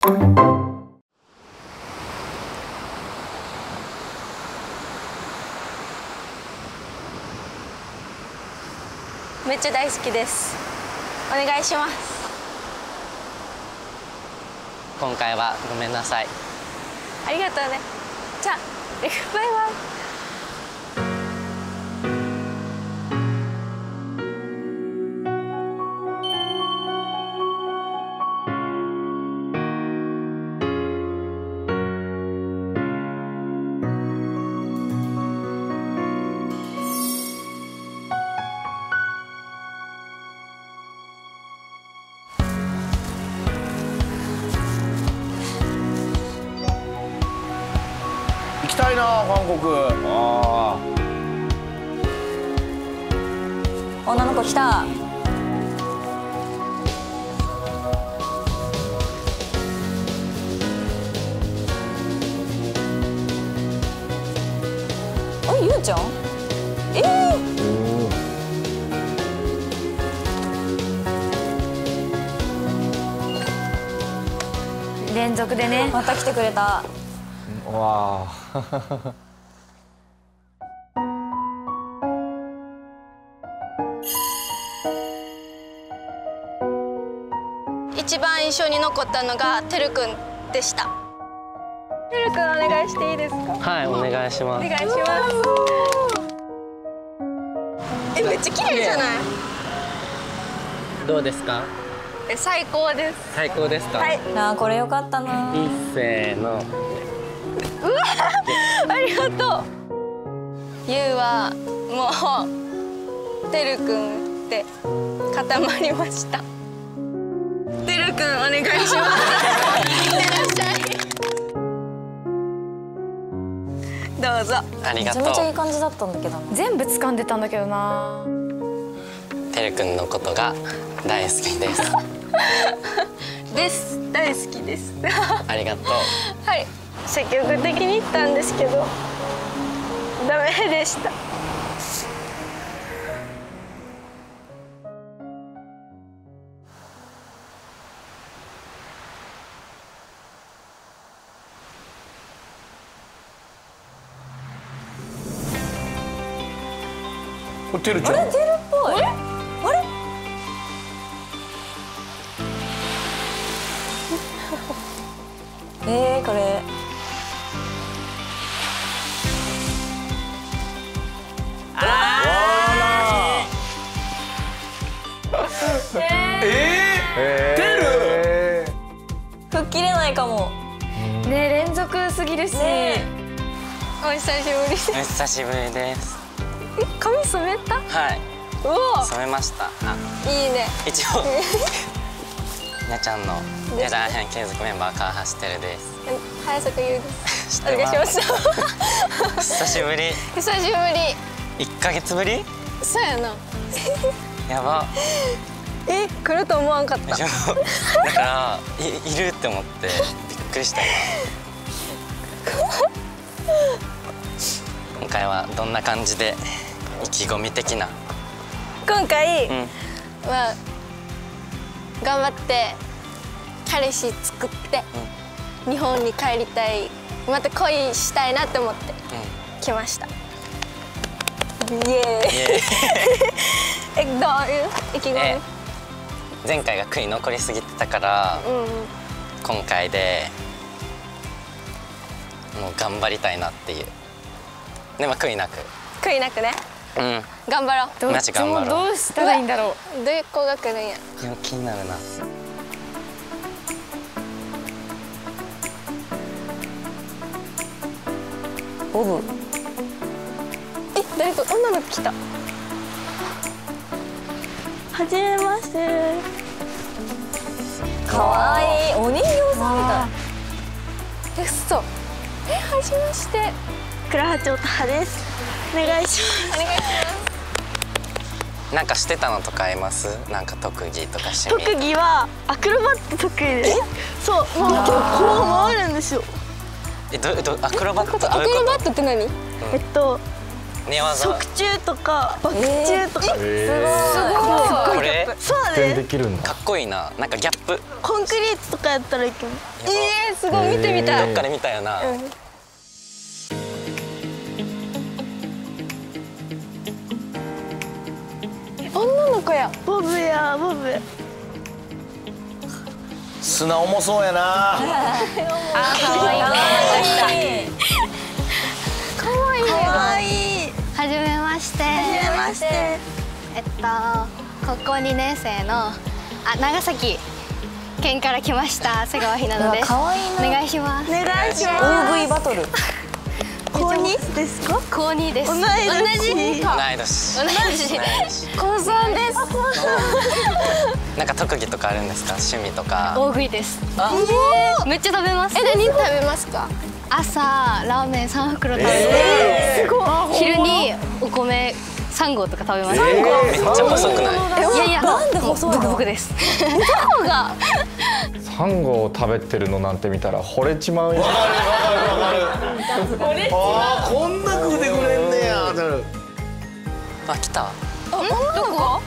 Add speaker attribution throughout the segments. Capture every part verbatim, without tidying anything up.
Speaker 1: めっちゃ大好きです。お願いします。
Speaker 2: 今回はごめんなさい。
Speaker 1: ありがとうね。じゃあバイバイ。
Speaker 3: 行きたいな韓国。あ
Speaker 4: あ。女の子来た。あれゆうちゃん？ええー。連続でね。また来てくれた。
Speaker 3: わあ。
Speaker 1: 一番印象に残ったのがてるくんでした。てるくんお願いしていいですか？
Speaker 2: はい、お願いします。
Speaker 1: お願いします。え、めっちゃ綺麗じゃない？
Speaker 2: どうですか？
Speaker 1: え、最高です。
Speaker 2: 最高ですか？
Speaker 1: はい。
Speaker 4: あーこれよかったな。
Speaker 2: いっせーの。
Speaker 1: うわありがとう。ゆうはもうてるくんって固まりました。てるくんお願いします。いってらっしゃい。どうぞ。
Speaker 2: ありがとう。
Speaker 4: めちゃめちゃいい感じだったんだけどな。
Speaker 1: 全部掴んでたんだけどな。
Speaker 2: てるくんのことが大好きです。
Speaker 1: です。大好きです。
Speaker 2: ありがとう。
Speaker 1: はい。積極的に言ったんですけどダメでした。
Speaker 3: これてるちゃん。
Speaker 4: あれてるっぽい。あれ？あれ？えーこれ。
Speaker 3: えー、てる。
Speaker 4: 吹っ切れないかも。
Speaker 1: ね、連続すぎるし。お久しぶりです。
Speaker 2: お久しぶりです。
Speaker 1: え、髪染めた？
Speaker 2: はい。
Speaker 1: うお。
Speaker 2: 染めました。あ、
Speaker 1: いいね。
Speaker 2: 一応。にゃちゃんのにゃちゃん編継続メンバー川橋てるです。
Speaker 1: 早坂優です。
Speaker 2: お
Speaker 1: お願いします。
Speaker 2: 久しぶり。
Speaker 1: 久しぶり。
Speaker 2: 一ヶ月ぶり？
Speaker 1: そうやな。
Speaker 2: やば。
Speaker 1: え、来ると思わんかった。
Speaker 2: だからい、いるって思ってびっくりした今。今回はどんな感じで意気込み的な？
Speaker 1: 今回
Speaker 2: うん
Speaker 1: は頑張って彼氏作って、うん、日本に帰りたい、また恋したいなって思って来ました。イエーイ。え、どういう意気込み？
Speaker 2: 前回が悔い残りすぎてたから、うんうん、今回でもう頑張りたいなっていう。でも悔いなく。
Speaker 1: 悔いなくね。
Speaker 2: うん。
Speaker 1: 頑張ろう。
Speaker 2: マジ頑張ろう。
Speaker 1: どうしたらいいんだろう。どういう子が来るんや。
Speaker 2: でも気になるな。
Speaker 4: ボブ。
Speaker 1: え、誰か女の子来た。はじめまして。
Speaker 4: かわいい。お人形さんみたい。
Speaker 1: え、嘘。え、はじめまして。倉橋音羽です。お願いします。お願いします。
Speaker 2: なんかしてたのとかあります？なんか特技とか趣味。
Speaker 5: 特技はアクロバット得意です。そう、もう結構回るんですよ。
Speaker 2: え、どどアクロバット？
Speaker 1: アクロバットって何？
Speaker 5: えっと
Speaker 2: 寝技。
Speaker 5: 側宙とかバク宙とか。
Speaker 3: すごい。
Speaker 2: これ
Speaker 5: そう
Speaker 3: で
Speaker 5: ね。
Speaker 3: きるんだ。
Speaker 2: かっこいいな。なんかギャップ。
Speaker 5: コンクリートとかやったらいける。
Speaker 1: えー、すごい見てみたい。
Speaker 2: どっかで見たよな。
Speaker 1: 女の子や。
Speaker 5: ボブやボブ。
Speaker 3: 砂重そうやな。
Speaker 4: あ可愛いね。
Speaker 1: 可愛いね。
Speaker 5: 可愛い。
Speaker 6: はじめまして。
Speaker 5: はじめまして。
Speaker 6: えっと高校にねん生のあ長崎県から来ました瀬川ひなのです。
Speaker 4: 可愛い
Speaker 6: お願いします。
Speaker 5: お願いし
Speaker 4: な。
Speaker 5: ま
Speaker 4: オーブイ バトル。
Speaker 5: 高にですか？
Speaker 6: 高にです。
Speaker 5: 同い
Speaker 6: 同
Speaker 5: 年。
Speaker 6: じ
Speaker 2: 同い年。
Speaker 6: 同い年。
Speaker 1: 高三です。
Speaker 2: なんか特技とかあるんですか？趣味とか。
Speaker 6: 大食いです。めっちゃ食べます。
Speaker 1: え、何食べますか？
Speaker 6: 朝ラーメン三袋食べて、すごい。昼にお米三合とか食べます。
Speaker 2: めっちゃ細くない？
Speaker 6: いやいや、
Speaker 4: なんで細いの？
Speaker 6: ブクブクです。
Speaker 3: サンゴを食べてるのなんて見たら惚れちまうよ。わかるわかるわかる。ああ、こんな食うてくれんねや。
Speaker 2: あ、来た。
Speaker 1: どこ？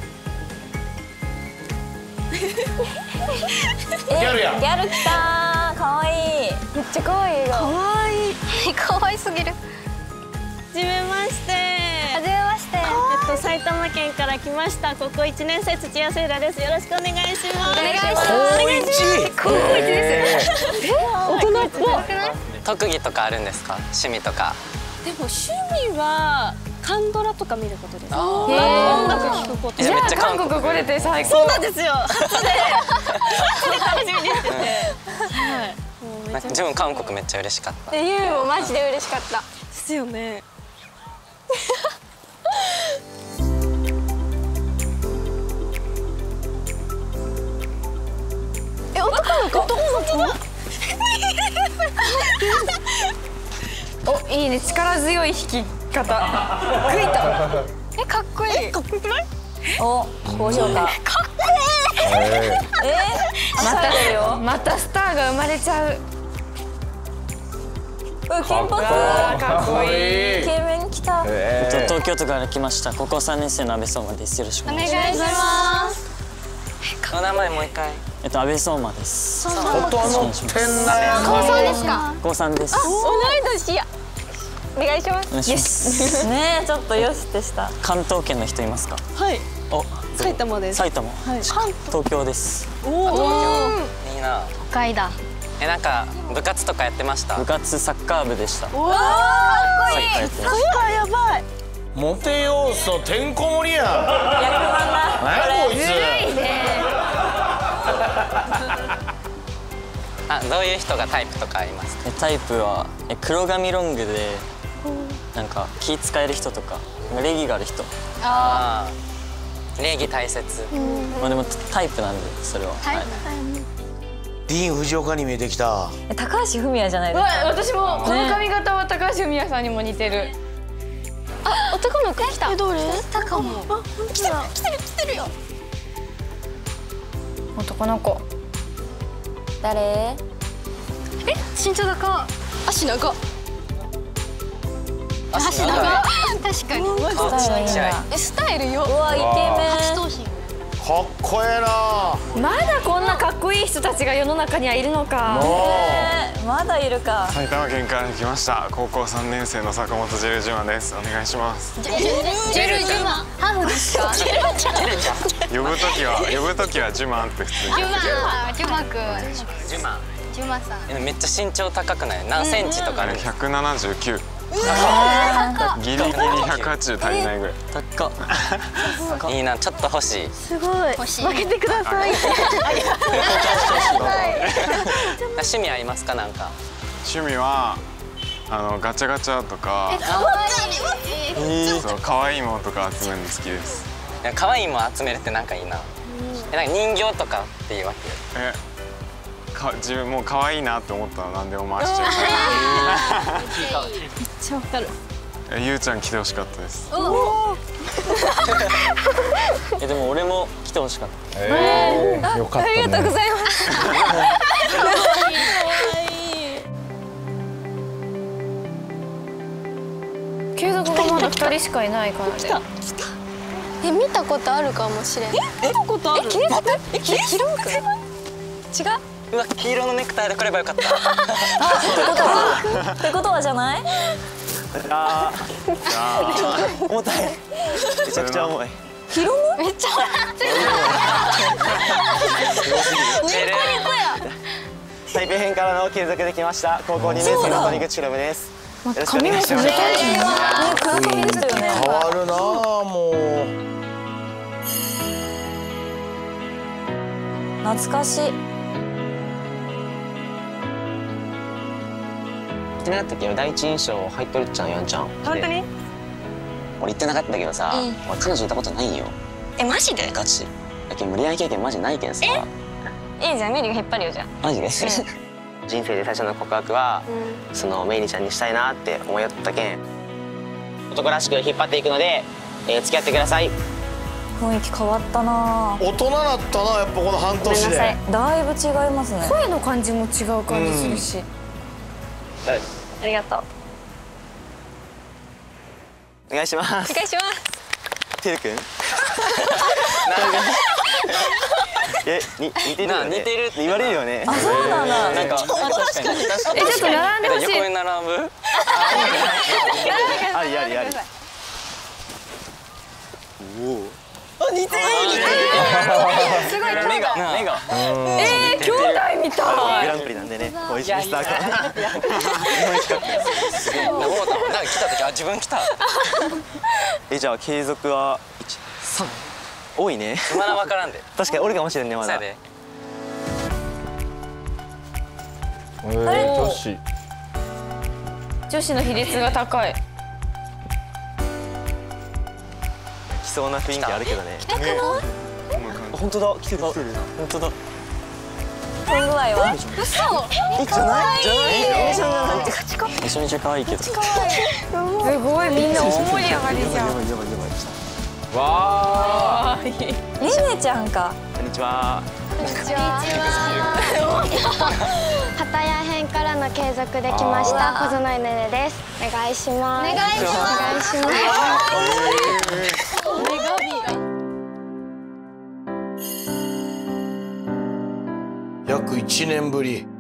Speaker 3: ギャルや。
Speaker 4: ギャル来たー。可愛い。めっちゃ可愛いよ。
Speaker 5: 可愛い。
Speaker 6: 可愛すぎる。
Speaker 5: はじめまして。
Speaker 6: はじめまして。
Speaker 5: えっと埼玉県から来ました高校一年生土屋聖羅です。よろしくお願いします。
Speaker 6: お願いします。
Speaker 3: 高一。
Speaker 6: 高校一です。
Speaker 5: 大人っぽい。
Speaker 2: 特技とかあるんですか？趣味とか。
Speaker 5: でも趣味はカンドラとか見ることです。
Speaker 2: あー
Speaker 5: 音楽聴くこと。
Speaker 2: え、めっちゃ韓国。
Speaker 4: 来れて最高。
Speaker 5: そうなんですよ。後で後で楽しみにしてて。はい。もうめっちゃ
Speaker 2: なんか自分韓国めっちゃ嬉しかった。
Speaker 1: で、ゆうもマジで嬉しかった。
Speaker 5: ですよね。
Speaker 1: え、男の子？男の子？
Speaker 4: お、いいね。力強い引き方。グイと。
Speaker 1: え、かっこいい。
Speaker 5: かっこよくない？
Speaker 4: お、高評価。えー、またまたスターが生まれちゃう。うわ、金髪。かっこいい。イケメン来た。
Speaker 7: えっと東京都から来ました高校さんねん生の阿部相馬です。よろしくお
Speaker 6: お
Speaker 7: 願いし
Speaker 6: 願いし
Speaker 7: ます。
Speaker 6: ます。
Speaker 2: お名前もう一回。
Speaker 7: えっと阿部相馬です。
Speaker 3: 音乗ってんな。
Speaker 6: 高三ですか？
Speaker 7: 高さんです。
Speaker 1: 同い年や。お願いします。
Speaker 7: お願いします。
Speaker 4: ねえ、ちょっとよしってした。
Speaker 7: 関東圏の人いますか？
Speaker 5: はい。
Speaker 7: お、
Speaker 5: 埼玉です。
Speaker 7: 埼玉。
Speaker 5: はい。
Speaker 7: 東京です。
Speaker 5: おお。
Speaker 2: いいな。
Speaker 6: 北海だ。
Speaker 2: え、なんか部活とかやってました？
Speaker 7: 部活サッカー部でした。
Speaker 5: おお。か
Speaker 7: サッカーやってまし
Speaker 5: っこいい。やばい。
Speaker 3: モテ要素てんこ盛りやん。
Speaker 4: 役満だ。
Speaker 3: 何やこいつ。
Speaker 2: あ、どういう人がタイプとかありますか？
Speaker 7: た。えタイプはえ黒髪ロングでなんか気使える人とか礼儀がある人。
Speaker 2: ああ、礼儀大切。
Speaker 7: まあでもタイプなんでそれは。はい。
Speaker 3: ディーン・フジオカに見えてきた。
Speaker 4: 高橋文哉じゃないですか。私もこの髪型は高橋文哉さんにも似てる。
Speaker 1: あ、男の子来た。
Speaker 5: え、どれ？
Speaker 6: たかも。
Speaker 5: あ、本当だ。
Speaker 1: 来てる来てるよ。
Speaker 4: 男の子。誰？
Speaker 6: え、身長高。
Speaker 1: 足長。
Speaker 2: 足
Speaker 6: 長
Speaker 2: 長い。
Speaker 6: 確かに。
Speaker 2: 顔ちっちゃい。
Speaker 1: え、スタイルよ。
Speaker 4: うわ、イケメン。
Speaker 6: 頭身。
Speaker 3: かっこええな。
Speaker 4: まだこんなかっこいい人たちが世の中にはいるのか。ねえ、まだいるか。
Speaker 8: 埼玉県から来ました高校さんねん生の坂本ジェルジュマです。お願いします。
Speaker 6: ジェルジュマ。ハーフですか？
Speaker 8: 呼ぶときは呼ぶときはジュマンって普通に。
Speaker 6: ジュマ、ジュマくん。
Speaker 2: ジュマ。
Speaker 6: ジュマさん。
Speaker 2: え、めっちゃ身長高くない？何センチとかあるんですか？
Speaker 8: ひゃくななじゅうきゅう。ギリギリひゃくはちじゅう足りないぐらい。
Speaker 7: 高っ。
Speaker 2: いいな、ちょっと欲しい。
Speaker 5: すごい。
Speaker 6: 欲しい。
Speaker 5: 負けてください。
Speaker 2: 趣味ありますか？なんか。
Speaker 8: 趣味はあのガチャガチャとか、
Speaker 6: かわいい。
Speaker 8: そう可愛いものとか集めるの好きです。
Speaker 2: 可愛いもん集めるってなんかいいな。え、なんか人形とかっていうわけ？
Speaker 8: え、か自分もう可愛いなって思ったら何でも回しちゃう。
Speaker 5: めっちゃわかる。
Speaker 8: え、ゆうちゃん来てほしかったです。
Speaker 7: えでも俺も来てほしかった。
Speaker 3: ええ、よかったね。
Speaker 1: ありがとうございます。
Speaker 4: 継続がまだ人しかいないからね。
Speaker 1: え、見たことあるかもしれん。え、
Speaker 5: 見たことある。
Speaker 1: え、キリンくん？え、キリンくん？違う？
Speaker 7: うわ、黄色のネクタイで来ればよかった。
Speaker 5: ってことはじゃない？
Speaker 9: ああ重たい。めちゃくちゃ重い。
Speaker 5: ヒロム？
Speaker 1: めっちゃ笑ってる。ニコニコや。
Speaker 9: 台北編からの継続できました高校にねん生の谷口ヒロムです。よろしくお願いします。
Speaker 5: ね、黒髪でしたよね。
Speaker 3: 変わるなあ、もう。
Speaker 5: 懐かしい。
Speaker 9: 気になったけど第一印象入っとるっちゃんやんちゃん。
Speaker 5: 本当に？
Speaker 9: 俺言ってなかったけどさ、俺彼女いたことないよ。
Speaker 1: え、マジで？
Speaker 9: ガチ。だけど恋愛経験マジないけんさ。
Speaker 1: いいじゃん、メリが引っ張るよじゃん。
Speaker 9: マジで。人生で最初の告白は、そのメイリちゃんにしたいなって思いよったけん。男らしく引っ張っていくので、えー、付き合ってください。
Speaker 5: 雰囲気変わったな。
Speaker 3: 大人だったな、やっぱこの半年で。
Speaker 5: だいぶ違いますね。
Speaker 4: 声の感じも違う感じするし。
Speaker 1: ありがとう。
Speaker 9: お願いします。
Speaker 1: お願いします。
Speaker 9: てるくん。え、に似てるよね。
Speaker 7: 似てるって
Speaker 9: 言われるよね。
Speaker 5: あ、そうなんだ。
Speaker 7: なんか確かに確かに。
Speaker 4: え、ちょっと並んでほしい。
Speaker 7: 横に並ぶ？
Speaker 9: ありありあり。おお。あ、似てる似てる。
Speaker 1: すごい
Speaker 7: 目が目が。
Speaker 4: えー、兄弟みたい。
Speaker 9: グランプリなんでね。美味しいスターか。
Speaker 7: 思ったもん。なんか来た時、あ、自分来た。
Speaker 9: え、じゃあ継続は一三。多いね。
Speaker 7: まだ分からんで。
Speaker 9: 確かに俺かもしれんねまだ。
Speaker 7: そうやで。
Speaker 3: えー、女子。
Speaker 4: 女子の比率が高い。
Speaker 9: 来そうな雰囲気あるけどね。
Speaker 1: 来たくない？
Speaker 9: 本当だ、来てる。本当だ。
Speaker 5: この具合は？
Speaker 1: 嘘。
Speaker 9: え、じゃない？じゃない？
Speaker 5: え、じゃない。
Speaker 7: めちゃめちゃ可愛いけど。
Speaker 4: すごい、みんな大盛り上がりじゃん。
Speaker 3: わあ。
Speaker 5: りねちゃんか。
Speaker 9: こんにちは。
Speaker 6: こんにちは。畑屋編からの継続できました小園ねねです。お願いします。お願いします。お願いします。
Speaker 3: 約一年ぶり。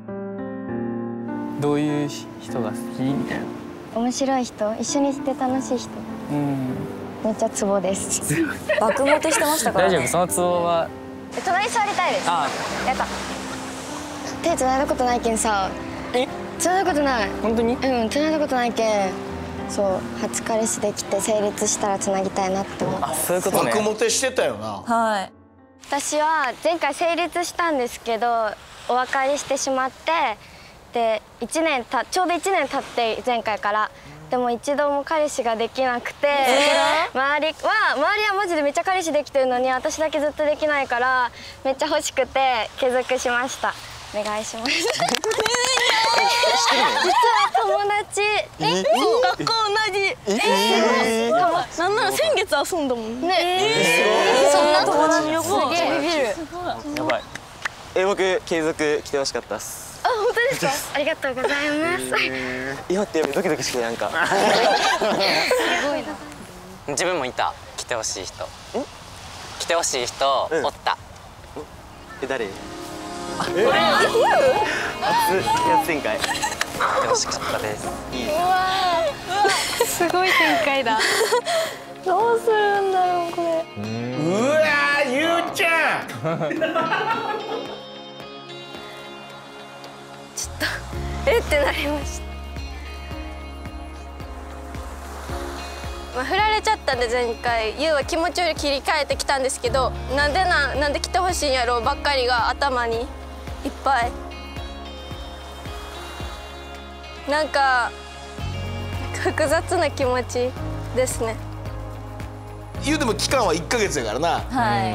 Speaker 10: どういう人が好きみたいな。
Speaker 6: 面白い人、一緒にして楽しい人。
Speaker 10: うん。
Speaker 6: めっちゃツボです。
Speaker 5: 爆モテしてましたからね。
Speaker 10: 大丈夫、そのツボは。
Speaker 6: 隣に座りたいです。
Speaker 10: あ
Speaker 6: やった。手繋いだことないけんさ。え？繋いだことない。
Speaker 10: 本当に？
Speaker 6: うん、繋いだことないけん。そう、初彼氏できて成立したら繋ぎたいなって思って。
Speaker 10: あ、そういうことね。
Speaker 3: 爆モテしてたよな。
Speaker 5: はい。
Speaker 6: 私は前回成立したんですけど、お別れしてしまって、で一年たちょうど一年経って前回から。でも一度も彼氏ができなくて、えー、周りは周りはマジでめっちゃ彼氏できてるのに私だけずっとできないからめっちゃ欲しくて継続しました。お願いします。実は友達。
Speaker 5: え、学校同じ。ええ。なんなら先月遊んだもんね。ええ。そんな友達よ。すげえビビる。
Speaker 9: やばい。え、僕継続来てほしかったっす。
Speaker 6: あ、本当ですか。ありがとうございます。
Speaker 9: 今ってドキドキしてなんか。す
Speaker 6: ごいな。
Speaker 2: 自分もいた。来てほしい人。来てほしい人おった。
Speaker 9: え、誰？
Speaker 5: え、リアル？
Speaker 9: 初や展開。
Speaker 2: 来てほしかったです。
Speaker 6: うわー、すごい展開だ。
Speaker 5: どうするんだろうこれ。
Speaker 3: うわー、ゆうちゃん。
Speaker 1: ちょっとえってなりました。まあ、振られちゃったんで前回ユウは気持ちより切り替えてきたんですけど、なんでななんで来てほしいんやろうばっかりが頭にいっぱい。なんか複雑な気持ちですね。
Speaker 3: 言うても期間はいっかげつやからな。
Speaker 5: はい。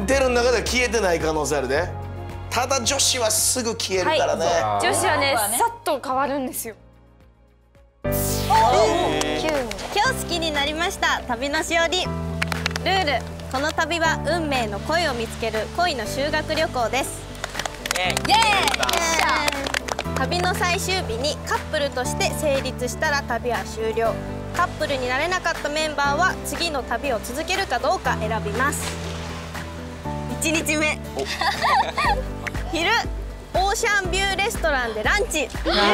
Speaker 3: 出る中では消えてない可能性あるで。ただ女子はすぐ消えるからね。
Speaker 4: はい、女子はね、さっと変わるんですよ。
Speaker 5: 今日好きになりました旅のしおり。ルール、この旅は運命の恋を見つける恋の修学旅行です。イエーイ。イエーイ。旅の最終日にカップルとして成立したら旅は終了。 カップルになれなかったメンバーは次の旅を続けるかどうか選びます。いちにちめ昼オーシャンビューレストランでランチ。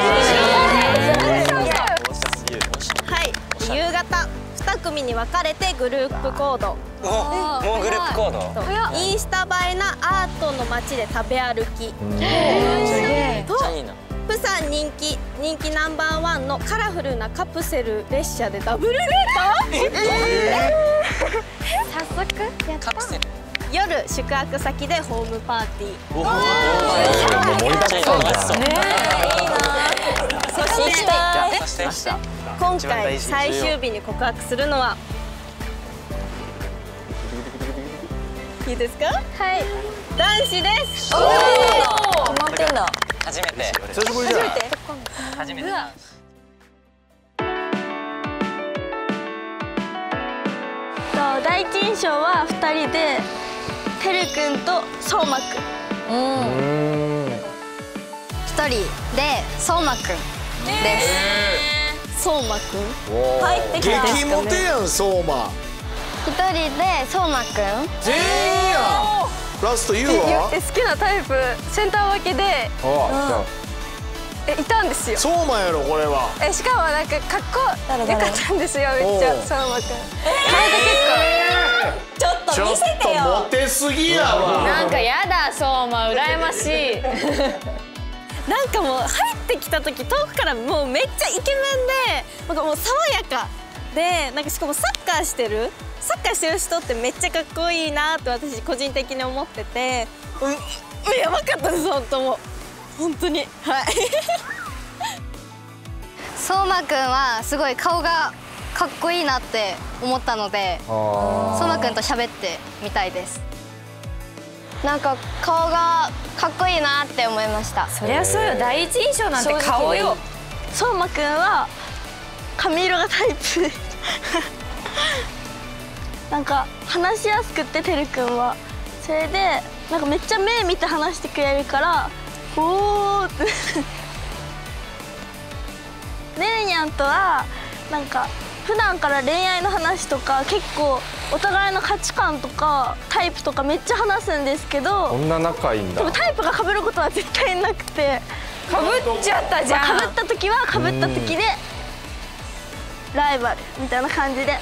Speaker 5: はい、夕方に組に分かれてグループ行動。
Speaker 2: もうグループ行動。
Speaker 5: インスタ映えなアートの街で食べ歩き。とプサン人気人気ナンバーワンのカラフルなカプセル列車でダブルデート。
Speaker 6: 早速やった。
Speaker 2: カプセル。
Speaker 5: 夜宿泊先でホームパーティー。
Speaker 3: おお、盛りだくさんじゃん。
Speaker 5: いいな。そして今回最終日に告白するのは。いいですか？はい。男子です。おお。
Speaker 4: 止まってんだ。
Speaker 2: 初めて。
Speaker 3: 久しぶりじゃん。
Speaker 2: 初めて。
Speaker 5: 第一印象はふたりで。てるくんとそうまくん。うん。
Speaker 6: 一人でそうまくんです。
Speaker 5: そうまくん。
Speaker 3: 入ってきた。激モテやん、そうま。
Speaker 6: 一人でそうまくん。
Speaker 3: 全員やん。ラストユウは？
Speaker 1: 好きなタイプセンター分けで。え、いたんですよ。
Speaker 3: そうまやろこれは。
Speaker 1: え、しかもなんか格好良かったんですよ、めっちゃそうまくん。
Speaker 5: ちょっと見せてよ。
Speaker 3: モテすぎやわ。
Speaker 4: なんかやだ、そうま羨ましい。
Speaker 5: なんかもう入ってきた時遠くからもうめっちゃイケメンで、なんかもう爽やかで、なんかしかもサッカーしてるサッカーしてる人ってめっちゃかっこいいなって私個人的に思ってて、うん、やばかったです本当もう本当にはい。
Speaker 6: そうまくんはすごい顔がかっこいいなって思ったので、そうまくんと喋ってみたいです。なんか顔がかっこいいなって思いました。
Speaker 4: そりゃそうよ、第一印象なんて顔よ。
Speaker 5: そうまくんは髪色がタイプ。なんか話しやすくててるくんはそれでなんかめっちゃ目見て話してくれるからおーって。ねるにゃんとはなんか普段から恋愛の話とか結構お互いの価値観とかタイプとかめっちゃ話すんですけど、
Speaker 3: こんな仲いいんだ。
Speaker 5: でもタイプが被ることは絶対なくて、
Speaker 4: 被っちゃったじゃん。
Speaker 5: 被った時は被った時でライバルみたいな感じで。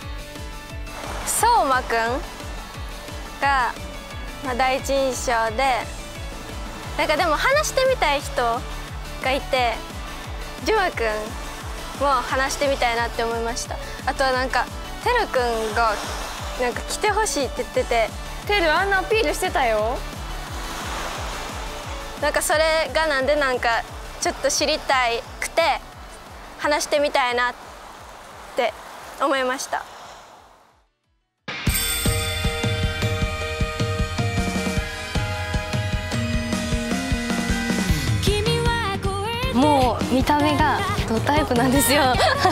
Speaker 1: そうまくんが、まあ、第一印象で、なんかでも話してみたい人がいて、じゅまくんも話してみたいなって思いました。あとはなんかてるくんがなんか来てほしいって言ってて、
Speaker 4: てるあんなアピールしてたよ。
Speaker 1: なんかそれがなんでなんかちょっと知りたいくて話してみたいなって思いました。
Speaker 6: もう見た目がドタイプなんですよ。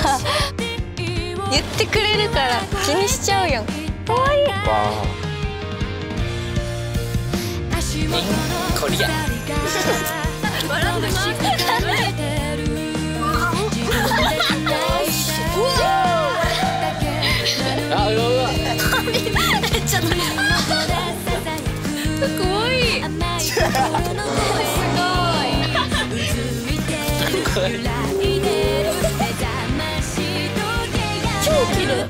Speaker 1: 言ってくれるから気にしちゃうやん。かわいい。
Speaker 2: コリア。
Speaker 1: 笑ってます。
Speaker 2: あ、うわうわ。
Speaker 1: ちょっと。すごい。すごい。超切る。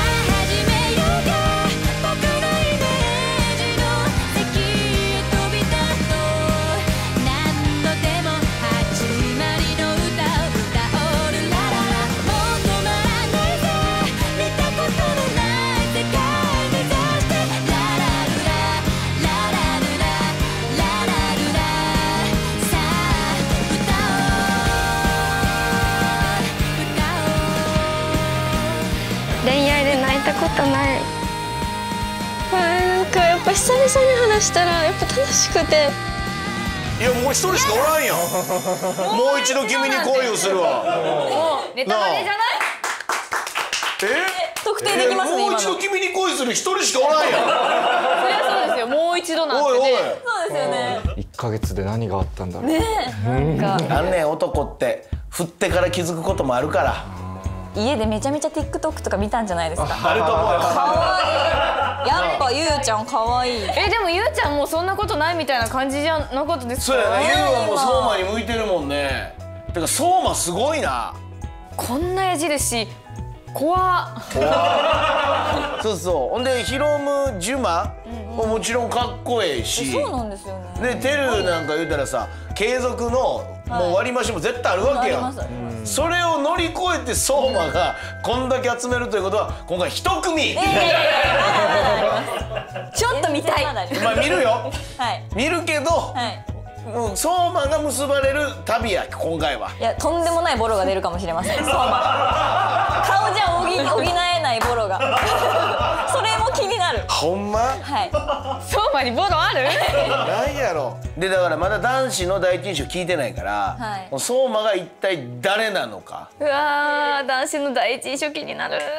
Speaker 6: 恋愛で泣いたことない。
Speaker 1: なんかやっぱ久々に話したらやっぱ楽しくて。
Speaker 3: いやもう一人しかおらんやん。もう一度君に恋をするわ。
Speaker 4: もうネタバレじゃない？
Speaker 3: え？
Speaker 4: 特定できますね。
Speaker 3: もう一度君に恋する一人しかおらんやん。
Speaker 4: そりゃそうですよ。もう一度なんてね。
Speaker 3: おいおい。
Speaker 4: そうですよね。
Speaker 3: いっかげつで何があったんだろう。
Speaker 4: ねえ。なんか。
Speaker 11: あんねん男って振ってから気づくこともあるから。
Speaker 4: 家でめちゃめちゃ ティックトック とか見たんじゃないですか。
Speaker 3: あると思うよ。
Speaker 4: 可愛い。やっぱゆうちゃん可愛い。えでもゆうちゃんもうそんなことないみたいな感じじゃなかったですか。
Speaker 11: そうやね。ゆうはもう相馬に向いてるもんね。てか相馬すごいな。
Speaker 4: こんな矢印怖っ。
Speaker 11: そうそう。ほんでヒロムジュマももちろんかっこええし。
Speaker 4: そうなんですよね。
Speaker 11: でテルなんか言うたらさ継続のもう割り増しも絶対あるわけやん。それを乗り越えて相馬がこんだけ集めるということは今回一組。
Speaker 4: ちょっと見たい。
Speaker 11: まあ見るよ。
Speaker 4: はい。
Speaker 11: 見るけど。はい。もう相馬が結ばれる旅や今回は。
Speaker 4: いやとんでもないボロが出るかもしれません。相馬。顔じゃ補補えないボロが。それも気になる。
Speaker 11: ほんま？
Speaker 4: はい。相馬にボロある？
Speaker 11: ないやろ。でだからまだ男子の第一印象聞いてないから、はい、もう相馬が一体誰なのか。
Speaker 4: うわー男子の第一印象気になる。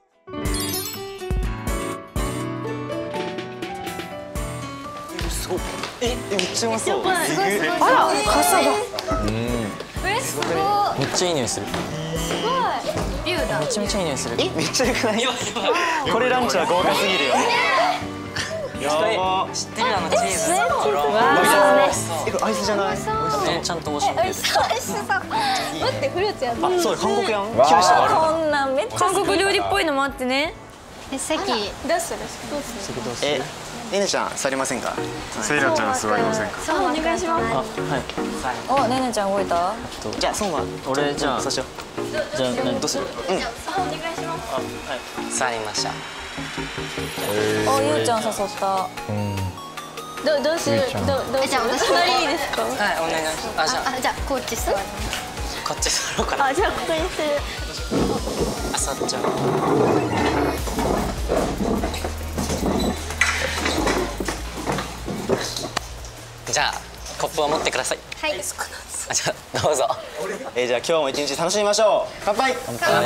Speaker 7: え、めっちゃうまそう。
Speaker 4: あら、傘が。え、すごい。
Speaker 7: めっちゃいい匂いする。
Speaker 4: すごい。ビューだ。
Speaker 7: めちゃめちゃいい匂いする。え、めっちゃ良くない？これランチは豪華すぎるよ。やば。知ってるあのチーズ。わあ。え、これアイスじゃない？ちゃんとおしゃれ。
Speaker 1: 美味しそう。美味しそう。待ってフルーツやった。
Speaker 7: あ、そう韓国やん。キムチとかある。
Speaker 4: こんなんめっちゃ韓国料理っぽいのもあってね。
Speaker 1: え、席どうする？どうする？
Speaker 7: え。ねねちゃん座りませんか。
Speaker 8: セイラちゃん座りませんか。
Speaker 1: そうお願いします。
Speaker 4: はい。おねねちゃん動いた。
Speaker 7: じゃあそうは俺じゃあそうしよう。じゃあ何どうする？うん。
Speaker 1: お願いします。
Speaker 2: はい。座りました。
Speaker 4: おゆうちゃん誘った。
Speaker 1: どどうする？どどうじゃあ私隣いいですか？
Speaker 2: はいお願いします。
Speaker 1: あじゃあこっち座る。
Speaker 2: こっち座ろうかな。
Speaker 1: あじゃあここにする。
Speaker 2: あ座っちゃう。じゃあコップを持ってください。
Speaker 1: はい。
Speaker 2: あじゃあどうぞ。
Speaker 7: えー、じゃあ今日も一日楽しみましょう。乾杯。乾杯。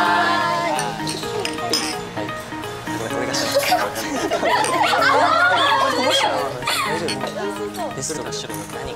Speaker 7: これがし。レストラン白。何？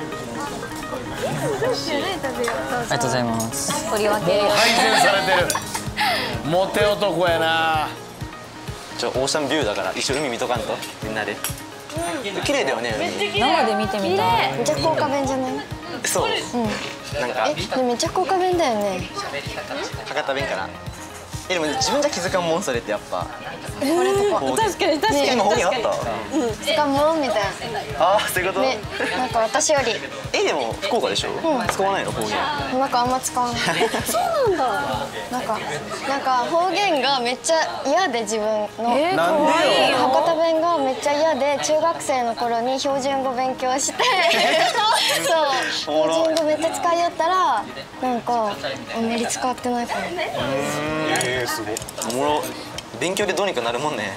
Speaker 7: ありがとうございます。
Speaker 4: 取り分け。
Speaker 11: 配膳されてる。モテ男やな。
Speaker 7: ちょオーシャンビューだから一緒海見とかんとみんなで。綺麗だよね。
Speaker 4: 生で見てみたい。
Speaker 6: めっちゃ高価弁じゃない？
Speaker 7: そう。
Speaker 6: うん。
Speaker 7: なんか。
Speaker 6: え、めっちゃ高価弁だよね。
Speaker 7: 博多弁かな。えでも自分じゃ気づかんもんそれってやっぱ。
Speaker 6: これとか。
Speaker 1: 確かに確かに。
Speaker 7: 今方言あった。
Speaker 6: うん。使うもんみたいな。
Speaker 7: ああそういうこと。
Speaker 6: ね、なんか私より。
Speaker 7: えでも福岡でしょ。使わないの方言。
Speaker 6: なんかあんま使わない。
Speaker 1: そうなんだ。
Speaker 6: なんかなんか方言がめっちゃ嫌で自分の。
Speaker 11: えなんでよ。
Speaker 6: 博多弁がめっちゃ嫌で中学生の頃に標準語勉強して。そう。標準語めっちゃ使いよったらなんかあんまり使ってないかも。
Speaker 7: えー、すごい。おもろ。勉強でどうにかなるもんね。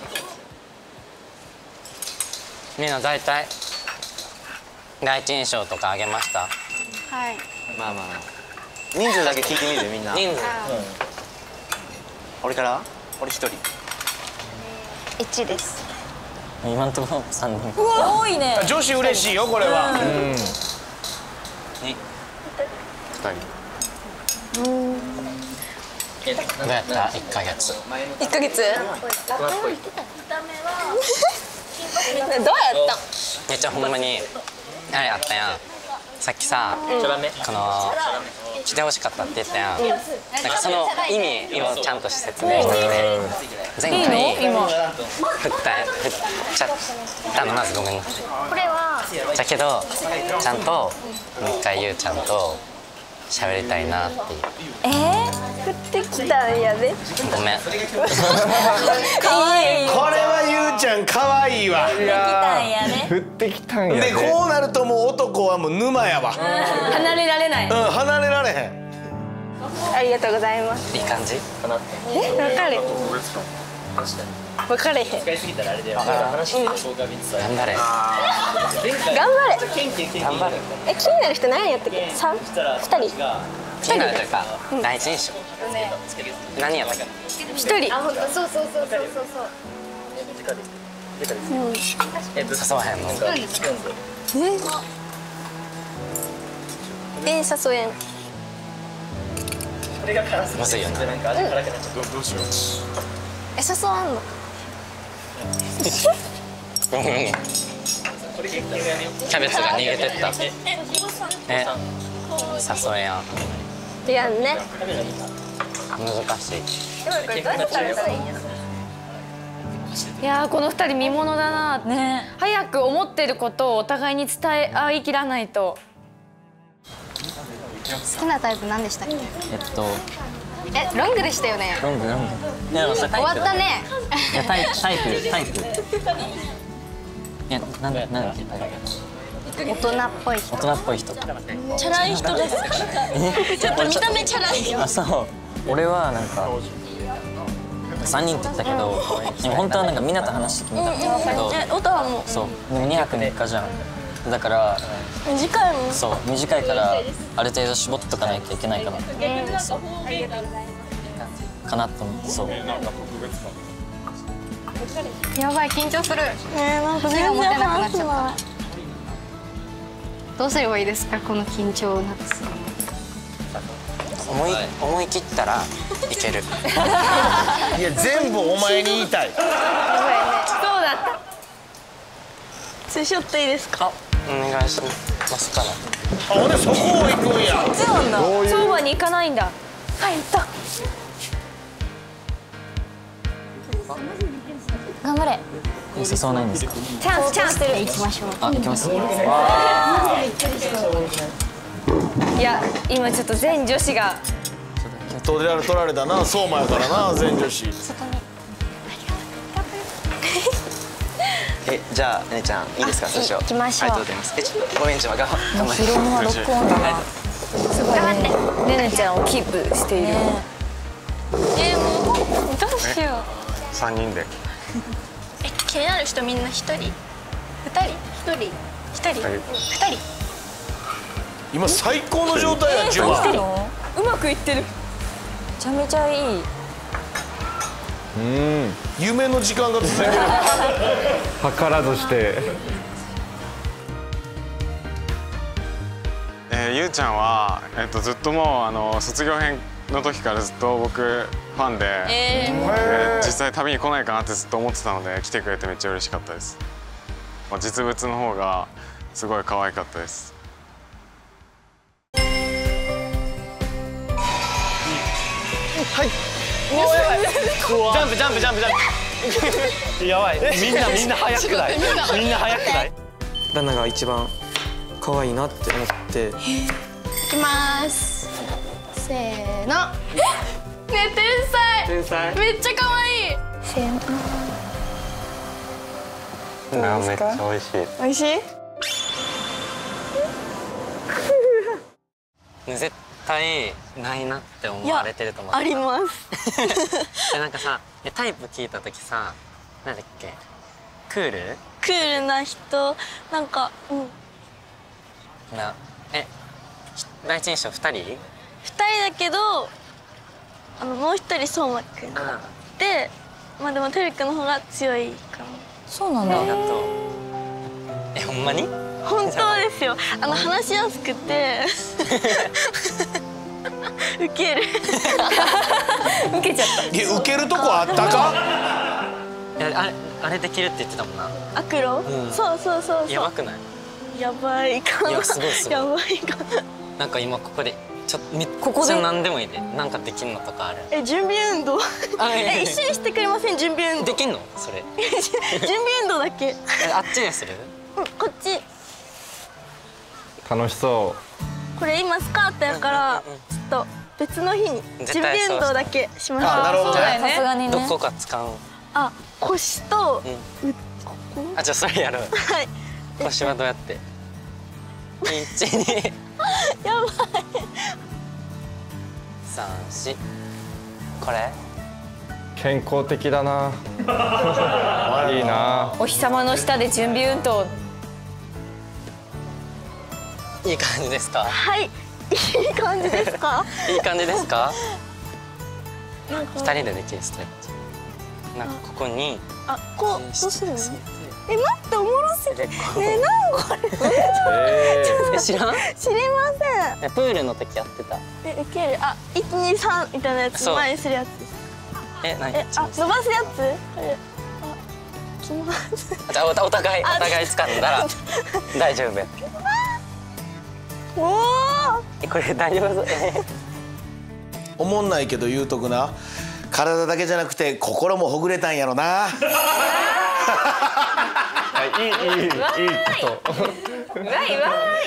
Speaker 2: みんな大体第一印象とかあげました。
Speaker 1: はい。
Speaker 7: まあまあ人数だけ聞いてみるみんな。
Speaker 2: 人数。
Speaker 7: 俺から俺一人。
Speaker 6: 一です。
Speaker 7: 今のところ三人。
Speaker 4: うわ多いね。
Speaker 11: 女子嬉しいよこれは。
Speaker 2: 二。
Speaker 11: 二人。
Speaker 6: うん。
Speaker 2: どうやった一ヶ月。
Speaker 1: 一ヶ月。どうやった
Speaker 2: めっちゃほんまにあれあったやん。さっきさ、この来てほしかったって言ったやん。なんかその意味をちゃんと説明してて、前回振った振っちゃったのまずごめんなさい。
Speaker 6: これは。
Speaker 2: だけどちゃんともう一回ゆうちゃんと喋りたいなっていう。
Speaker 1: えー、降ってきたんやで。
Speaker 2: ごめん。
Speaker 4: 可愛い。
Speaker 11: これはゆうちゃん可愛いわ。
Speaker 4: 降ってきたんやね。
Speaker 3: 降ってきたんやね。
Speaker 11: でこうなるともう男はもう沼やわ。
Speaker 4: 離れられない。
Speaker 11: うん離れられへん。
Speaker 1: ありがとうございます。
Speaker 2: いい感じ？
Speaker 1: え、わかる。わかれへん。
Speaker 2: 頑張れ。
Speaker 1: 頑張れ。頑張れ。え、気になる人何やったっけ？三？二人？
Speaker 2: 気になるというか第一印象。何やったか。
Speaker 1: 一人。
Speaker 6: あ、本当そうそうそうそうそうそう。
Speaker 2: 誘わへんの？
Speaker 1: え？え、誘えん。
Speaker 2: むずいよね。
Speaker 11: どうしよう。
Speaker 1: え、誘わんの？
Speaker 2: ごめんごめん。キャベツが逃げてった。え、誘えやん。
Speaker 1: やんね。
Speaker 2: 難しい。
Speaker 12: いやー、この二人見ものだなね。早く思ってることをお互いに伝え合いきらないと。
Speaker 1: 好きなタイプ何でしたっけ？
Speaker 2: えっと
Speaker 1: え、ロングでしたよね。
Speaker 2: ロングロング。いや、
Speaker 1: 終わったね。
Speaker 2: いや、タイプタイプタイプ。いや、なんなんだっけタイプ。
Speaker 1: 大人っぽい人。
Speaker 2: 大人っぽい人。
Speaker 1: チャラい人ですか？ちょっと見た目チャラいよ。
Speaker 2: あ、そう。俺はなんか三人って言ったけど、でも本当はなんかみんなと話して決めたんだけど。
Speaker 1: え、オタはもう。
Speaker 2: そう。でもにはくみっかじゃん。だから
Speaker 1: 短いもん。
Speaker 2: そう短いからある程度絞っとかないといけないかな。そう。かなと思ってそう。
Speaker 1: やばい、緊張する。ね、なんか全然持てなくなっちゃった。どうすればいいですか、この緊張夏。
Speaker 2: 思い思い切ったらいける。
Speaker 11: いや、全部お前に言いたい。
Speaker 1: そうだった。ツーショットいいですか？
Speaker 2: お願いしますから。
Speaker 11: あ、俺そこを行くんや。
Speaker 12: そっちなんだ。相場に行かないんだ。
Speaker 1: はい、行った。
Speaker 12: 頑張れ。
Speaker 2: 誘わないんですか？
Speaker 12: チャンスチャンス。
Speaker 1: 行きましょう。
Speaker 2: あ、行きます。
Speaker 12: いや、今ちょっと全女子が
Speaker 11: 取られ取られたな、相馬やからな、全女子。
Speaker 7: え、じゃあねねちゃんいいですか、最初。
Speaker 6: 行きましょう。
Speaker 7: ありがとうございます。え、ちょっとごめんちゃん頑張頑張って。
Speaker 12: ヒロムはロックオンだな。すごいね。ねねちゃんをキープしている。
Speaker 1: え、もうどうしよう。
Speaker 8: 三人で。
Speaker 1: え、気になる人みんな一人、二人、一人、一人、二人。
Speaker 11: 今最高の状態やん、ジュマ。
Speaker 12: うまくいってる。めちゃめちゃいい。
Speaker 3: うん。
Speaker 11: 夢の時間が続いてる。
Speaker 3: 計らずして。
Speaker 8: えー、ゆうちゃんは、えっと、ずっともうあの卒業編の時からずっと僕ファンで、
Speaker 1: えー
Speaker 8: で実際旅に来ないかなってずっと思ってたので来てくれてめっちゃ嬉しかったです。まあ、実物の方がすごい可愛かったです。
Speaker 7: はい。おお、やばい。ジャンプジャンプジャンプジャンプ。やばい。みんなみんな速くない？みんな速くない？
Speaker 10: ラナが一番可愛いなって思って。
Speaker 1: いきます。せーの。ね、天才。
Speaker 7: 天才。
Speaker 1: めっちゃ可愛い。せーの。
Speaker 2: な、めっちゃ美味しい。
Speaker 1: 美味しい？
Speaker 2: 絶対ないなって思われてると思った。
Speaker 1: あります。
Speaker 2: で、なんかさ、タイプ聞いた時さ、なんだっけ、クール？
Speaker 1: クールな人、なんか、うん。
Speaker 2: な、え、第一印象二人？
Speaker 1: 二人だけど、あのもう一人相馬くんで、まあでもてるくんの方が強いかな。
Speaker 12: そうなんだ。
Speaker 2: ありがとう。え、ほんまに？
Speaker 1: 本当ですよ。あの話しやすくてウケる。
Speaker 12: ウケちゃった。
Speaker 11: いや、ウケるとこあったか？
Speaker 2: いや、あれあれできるって言ってたもんな。
Speaker 1: アクロ？
Speaker 2: うん、
Speaker 1: そうそうそうそう。
Speaker 2: やばくない？
Speaker 1: やばいかな。
Speaker 2: いや、すごいすごい。
Speaker 1: やばいかな。
Speaker 2: なんか今ここでちょっとめっちゃ何でもいいで、なんかできんのとかある？
Speaker 1: え、準備運動。え、一緒にしてくれません？準備運動。
Speaker 2: できんの？それ。
Speaker 1: 準備運動だけ。
Speaker 2: え、あっちでする？
Speaker 1: うん、こっち。
Speaker 3: 楽しそ
Speaker 1: う。これ今スカートやからちょっと別の日に準備運動だけしましょう。
Speaker 11: あ、なるほどね。
Speaker 12: さすがにね。
Speaker 2: どこか使う？
Speaker 1: あ、腰と、
Speaker 2: うん、
Speaker 1: ここ。
Speaker 2: あ、じゃあそれやろう。
Speaker 1: はい。
Speaker 2: 腰はどうやって？一二。
Speaker 1: やばい。
Speaker 2: 三四。これ？
Speaker 3: 健康的だな。いいな。
Speaker 12: お日様の下で準備運動。
Speaker 2: いい感じですか？
Speaker 1: はい、いい感じですか？
Speaker 2: いい感じですか？二人でできるストレッチ。なんかここに。
Speaker 1: あ、こう、どうするの？
Speaker 5: え、待って、おもろすぎ。ねえ、なんこれ。
Speaker 2: え、知らん？
Speaker 5: 知りません。
Speaker 2: プールの時やってた。
Speaker 5: え、ウケる。あ、一二三みたいなやつ前にするやつ。
Speaker 2: え、何？
Speaker 5: え、あ、伸ばすやつ？あれ。あ、きます。
Speaker 2: じゃあ、お互い、お互い掴んだら大丈夫や。
Speaker 5: おお。
Speaker 2: え、これ大丈夫？
Speaker 11: おもんないけど言うとくな。体だけじゃなくて心もほぐれたんやろな。
Speaker 3: いいいいいいこと。
Speaker 12: わいわい。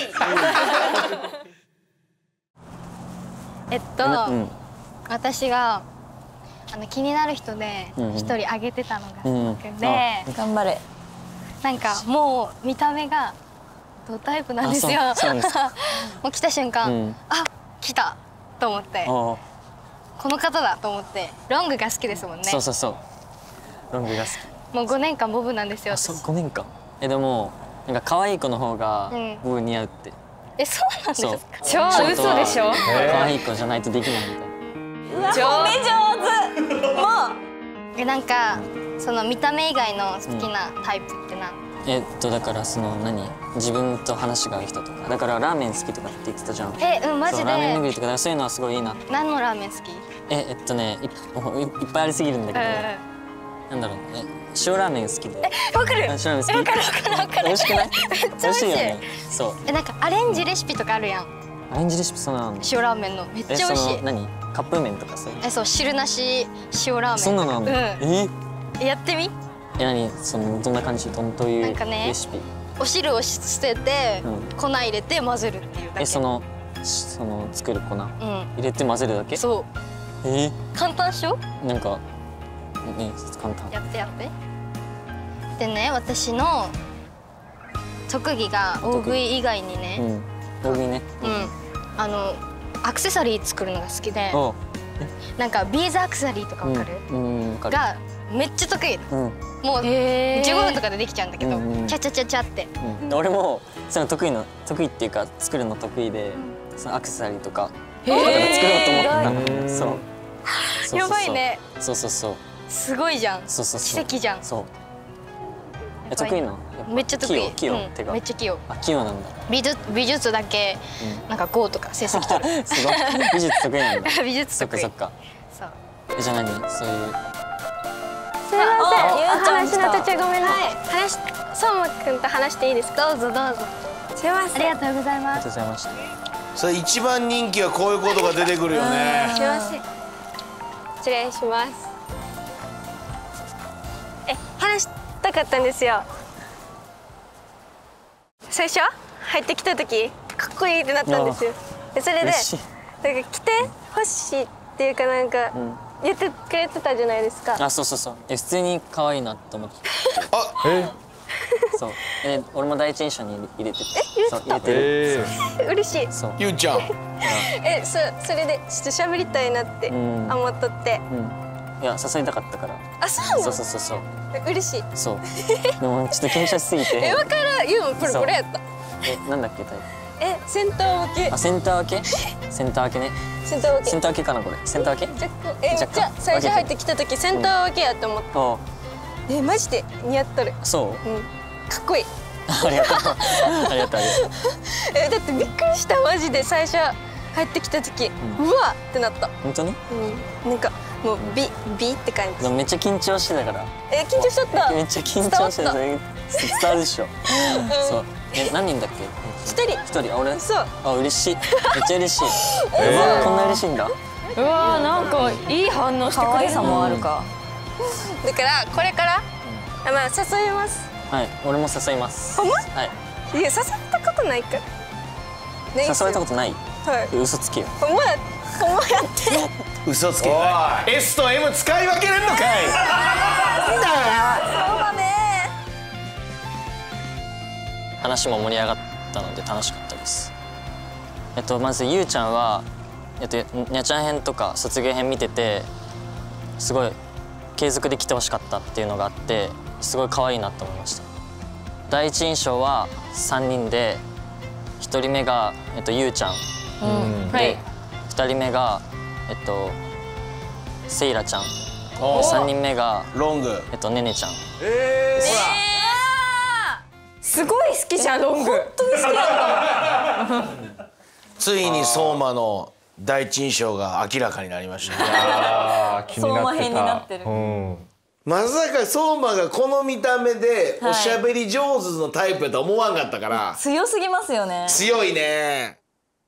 Speaker 1: えっと、私があの気になる人で一人挙げてたのが僕で、
Speaker 4: 頑張れ。
Speaker 1: なんかもう見た目がドタイプなんですよ。もう来た瞬間、あ、来たと思って、この方だと思って、ロングが好きですもんね。
Speaker 7: そうそうそう。ロングが好き。
Speaker 1: もうごねんかんボブなんですよ。
Speaker 7: そう、ごねんかん。え、でもなんか可愛い子の方がボブ似合うって。
Speaker 1: え、そうなんですか？
Speaker 12: 超嘘でしょ？
Speaker 7: 可愛い子じゃないとできないみたいな。
Speaker 4: 超め上手。もう。
Speaker 1: え、なんかその見た目以外の好きなタイプって何？
Speaker 7: えっとだからその何自分と話が合う人とかだからラーメン好きとかって言ってたじゃん。
Speaker 1: え、うん、マジで。
Speaker 7: ラーメン巡りとかそういうのはすごいいいな。
Speaker 1: 何のラーメン好き？
Speaker 7: え、えっとねい い, いっぱいありすぎるんだけど、なんだろうえ塩ラーメン好きで。
Speaker 1: え、わかる。
Speaker 7: 塩ラーメン好き。
Speaker 1: わかるわかるわかる。
Speaker 7: 美味しくない？
Speaker 1: めっちゃ美味しい
Speaker 7: よね。そう。
Speaker 1: え、なんかアレンジレシピとかあるやん。
Speaker 7: アレンジレシピそんなの。
Speaker 1: 塩ラーメンのめっちゃ美味しい。
Speaker 7: 何？カップ麺とかそう。
Speaker 1: え、そう、汁なし塩ラーメン。
Speaker 7: そんなのあんの？え？
Speaker 1: やってみ？
Speaker 7: え、何そのどんな感じ？どんというレシピ？
Speaker 1: お汁を捨てて粉入れて混ぜるっていうだけ。
Speaker 7: え、そのその作る粉入れて混ぜるだけ？
Speaker 1: そう。
Speaker 7: え？
Speaker 1: 簡単っしょ？
Speaker 7: なんかね、簡単。
Speaker 1: やってやって。でね、私の特技が大食い以外にね、
Speaker 7: 大食いね、
Speaker 1: うん、あのアクセサリー作るのが好きで、なんかビーズアクセサリーとかわかる？がめっちゃ得意。もうじゅうごふんとかでできちゃうんだけど、チャチャチャチャって。
Speaker 7: 俺もその得意の得意っていうか作るの得意で、そのアクセサリーとか作ろうと思ってたの。そう。
Speaker 1: やばいね。
Speaker 7: そうそうそう。
Speaker 1: すごいじゃん。
Speaker 7: そうそうそう。
Speaker 1: 奇跡じゃん。
Speaker 7: そう。え、得意なの？
Speaker 1: めっちゃ得意。
Speaker 7: 器用ってか。
Speaker 1: めっちゃ器用。
Speaker 7: あ、器用なんだ。
Speaker 1: 美術美術だけなんかごとか成績取る。
Speaker 7: すごい。美術得意なんだ。
Speaker 1: 美術得意。
Speaker 7: そっかそっか。
Speaker 1: そう。
Speaker 7: え、じゃあ何？そういう。
Speaker 5: すみません。話の途中ごめんなさい。話相馬くんと話していいですか？
Speaker 1: どうぞどうぞ。
Speaker 5: すみません。
Speaker 1: ありがとうございます。
Speaker 7: ありがとうございました。
Speaker 11: それ一番人気はこういうことが出てくるよね。
Speaker 5: すみません。失礼します。え、話したかったんですよ。最初入ってきた時かっこいいってなったんですよ。でそれでなんか来てほしいっていうかなんか言ってくれてたじゃないですか。
Speaker 7: あ、そうそうそう。え、普通に可愛いなと思って。
Speaker 11: あ、え？
Speaker 7: そう。え、俺も第一印象に入れてて。
Speaker 5: え、入れてる。嬉しい。
Speaker 7: そう。
Speaker 11: ゆうちゃん。
Speaker 5: え、そそれでちょっと喋りたいなって思っとって。
Speaker 7: いや、誘いたかったから。
Speaker 5: あ、そうなの？
Speaker 7: そうそうそうそう。
Speaker 5: 嬉しい。
Speaker 7: そう。でもちょっと緊張しすぎて。
Speaker 5: え、わかる。ゆうもこれこれやった。
Speaker 7: え、なんだっけタイプ？
Speaker 5: え、センター分け。
Speaker 7: あ、センター分け？センター分けね。
Speaker 5: センター分け。
Speaker 7: センター分けかなこれ。センター分け？
Speaker 5: 若干。え、じゃあ最初入ってきた時センター分けやって思った。え、マジで似合っとる。
Speaker 7: そう。うん。
Speaker 5: かっこいい。
Speaker 7: ありがとう。ありがとうありがとう。
Speaker 5: え、だってびっくりしたマジで最初入ってきた時、うわってなった。
Speaker 7: 本当に？
Speaker 5: うん。なんかもう美美って感じ。
Speaker 7: めっちゃ緊張してたから。
Speaker 5: え、緊張しちゃった。
Speaker 7: めっちゃ緊張してた。伝わるでしょ。そう。え、何人だっけ？
Speaker 5: 一人。
Speaker 7: 一人。あ、俺？
Speaker 5: そう。
Speaker 7: あ、嬉しい。めっちゃ嬉しい。こんな嬉しいんだ。
Speaker 12: うわ、なんかいい反応してくれる。
Speaker 4: 可愛さもあるか。
Speaker 5: だからこれからまあ誘います。
Speaker 7: はい、俺も誘います。
Speaker 5: ほんま？
Speaker 7: はい。
Speaker 5: いや、誘ったことないから。
Speaker 7: 誘われたことない？
Speaker 5: はい。
Speaker 7: 嘘つけよ。
Speaker 5: ほんまや、ほんまやって。
Speaker 11: 嘘つけ。エスとエム使い分けれんのかい。
Speaker 5: なんだよ。そうだね。
Speaker 7: 話も盛り上がったので楽しかったです。えっとまずゆうちゃんはえっとにゃちゃん編とか卒業編見ててすごい継続で来てほしかったっていうのがあってすごい可愛いなと思いました。第一印象はさんにんでひとりめがえっとゆうちゃん、うん、で、はい、ふたりめがえっとせいらちゃん、さんにんめが
Speaker 11: ロング、
Speaker 7: えっとねねちゃん。
Speaker 11: えー、
Speaker 12: すごい好きじゃんロング。本当に好きだった。
Speaker 11: ついに相馬の第一印象が明らかになりましたね。
Speaker 4: 相馬編になってる。
Speaker 11: まさか相馬がこの見た目でおしゃべり上手のタイプやと思わんかったから。
Speaker 4: 強すぎますよね。
Speaker 11: 強いね。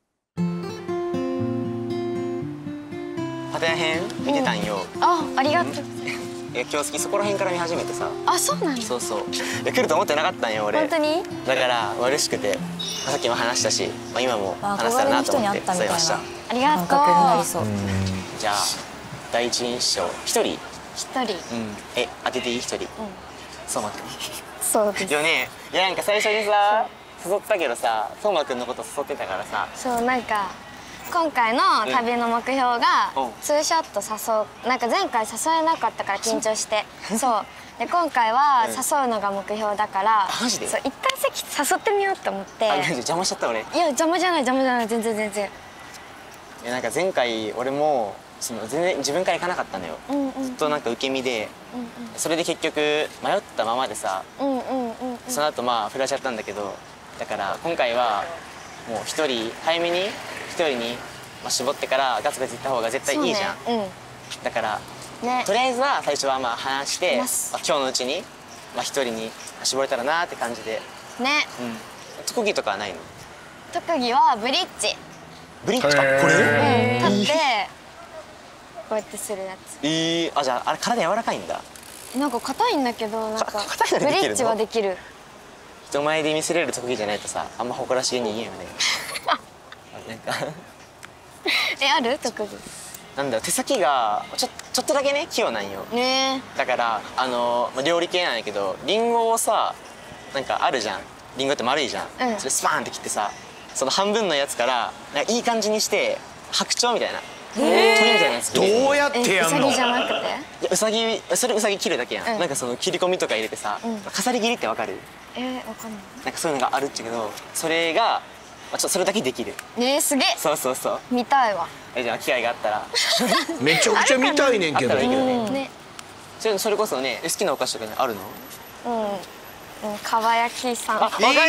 Speaker 9: パタヤ編見てたんよ。
Speaker 6: あ、ありがとう。
Speaker 9: え、今日好きそこら辺から見始めてさ。
Speaker 6: あ、そうなんだ。
Speaker 9: そうそう。え、来ると思ってなかったんよ俺。
Speaker 6: 本当に？
Speaker 9: だから嬉しくて、さっきも話したし、まあ今も話したらなと思って伝えました。
Speaker 6: ありがとう。
Speaker 9: じゃあ第一印象一人。
Speaker 6: 一人。うん。
Speaker 9: え、当てていい一人。うん。相馬くん。
Speaker 6: そうです。
Speaker 9: よね。いやなんか最初にさ誘ったけどさ、相馬くんのこと誘ってたからさ。
Speaker 6: そうなんか。今回の旅の目標がツーショット誘う、なんか前回誘えなかったから緊張してそうで今回は誘うのが目標だからそう一旦席誘ってみようと思って。
Speaker 9: 邪魔しちゃった俺。い
Speaker 6: や邪魔じゃない邪魔じゃない全然全然。
Speaker 9: いやなんか前回俺もその全然自分から行かなかったのよ。ずっとなんか受け身でそれで結局迷ったままでさその後まあ振られちゃったんだけどだから今回はもう一人早めに一人に絞ってからガツガツいった方が絶対いいじゃん、ねうん、だから、ね、とりあえずは最初はまあ話して、まあ、今日のうちにまあ一人に絞れたらなって感じでね、うん、特技とかはないの？
Speaker 6: 特技はブリッジ。
Speaker 9: ブリッジあこれ？
Speaker 6: うん、立ってこうやってするやつ。
Speaker 9: えー、あじゃああれ体柔らかいんだ。
Speaker 6: なんか硬いんだけどなんかブリッジはできる。
Speaker 9: 人前で見せれる特技じゃないとさあんま誇らしげに言えんよね。なんか
Speaker 6: えある特技？
Speaker 9: なんだろう手先がちょちょっとだけね器用なんよ。ね。だからあの料理系なんやけどリンゴをさなんかあるじゃん。リンゴって丸いじゃん。うん、それスパーンって切ってさその半分のやつからなんかいい感じにして白鳥みたいな。鳥みたいなやつ。
Speaker 11: どうやってやんの？
Speaker 6: うさぎじゃなくて？い
Speaker 9: やうさぎそれうさぎ切るだけやん。うん、なんかその切り込みとか入れてさ、うん、飾り切りってわかる？
Speaker 6: えー、わかんない。
Speaker 9: なんかそういうのがあるっちゃけどそれがまあ、ちょっとそれだけできる。
Speaker 6: ねえすげえ。
Speaker 9: そうそうそう。
Speaker 6: 見たいわ。
Speaker 9: えじゃあ機会があったら。
Speaker 11: めちゃくちゃ見たいねんけど。
Speaker 9: ね。それそれこそね好きなお菓子とかあるの？
Speaker 6: うん。かば焼きさん。あ
Speaker 9: わかる。好き好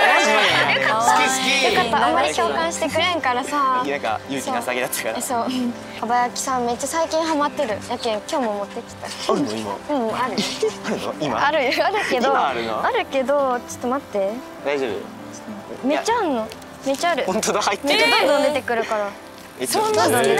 Speaker 6: き。よかったあんまり共感してくれんからさ。
Speaker 9: なんか勇気なさげだったから。
Speaker 6: そう。かば焼きさんめっちゃ最近ハマってる。やけん今日も持ってきた。
Speaker 9: あるの今？
Speaker 6: うんある。
Speaker 9: あるの今？
Speaker 6: あるあるけど。
Speaker 9: 今あるの？
Speaker 6: あるけどちょっと待って。
Speaker 9: 大丈夫？
Speaker 6: めっちゃあるの。めっちゃある。
Speaker 9: 本当だ入ってる。
Speaker 6: めっちゃどんどん出てくるから。
Speaker 12: そんな好きなんだ。
Speaker 11: うわ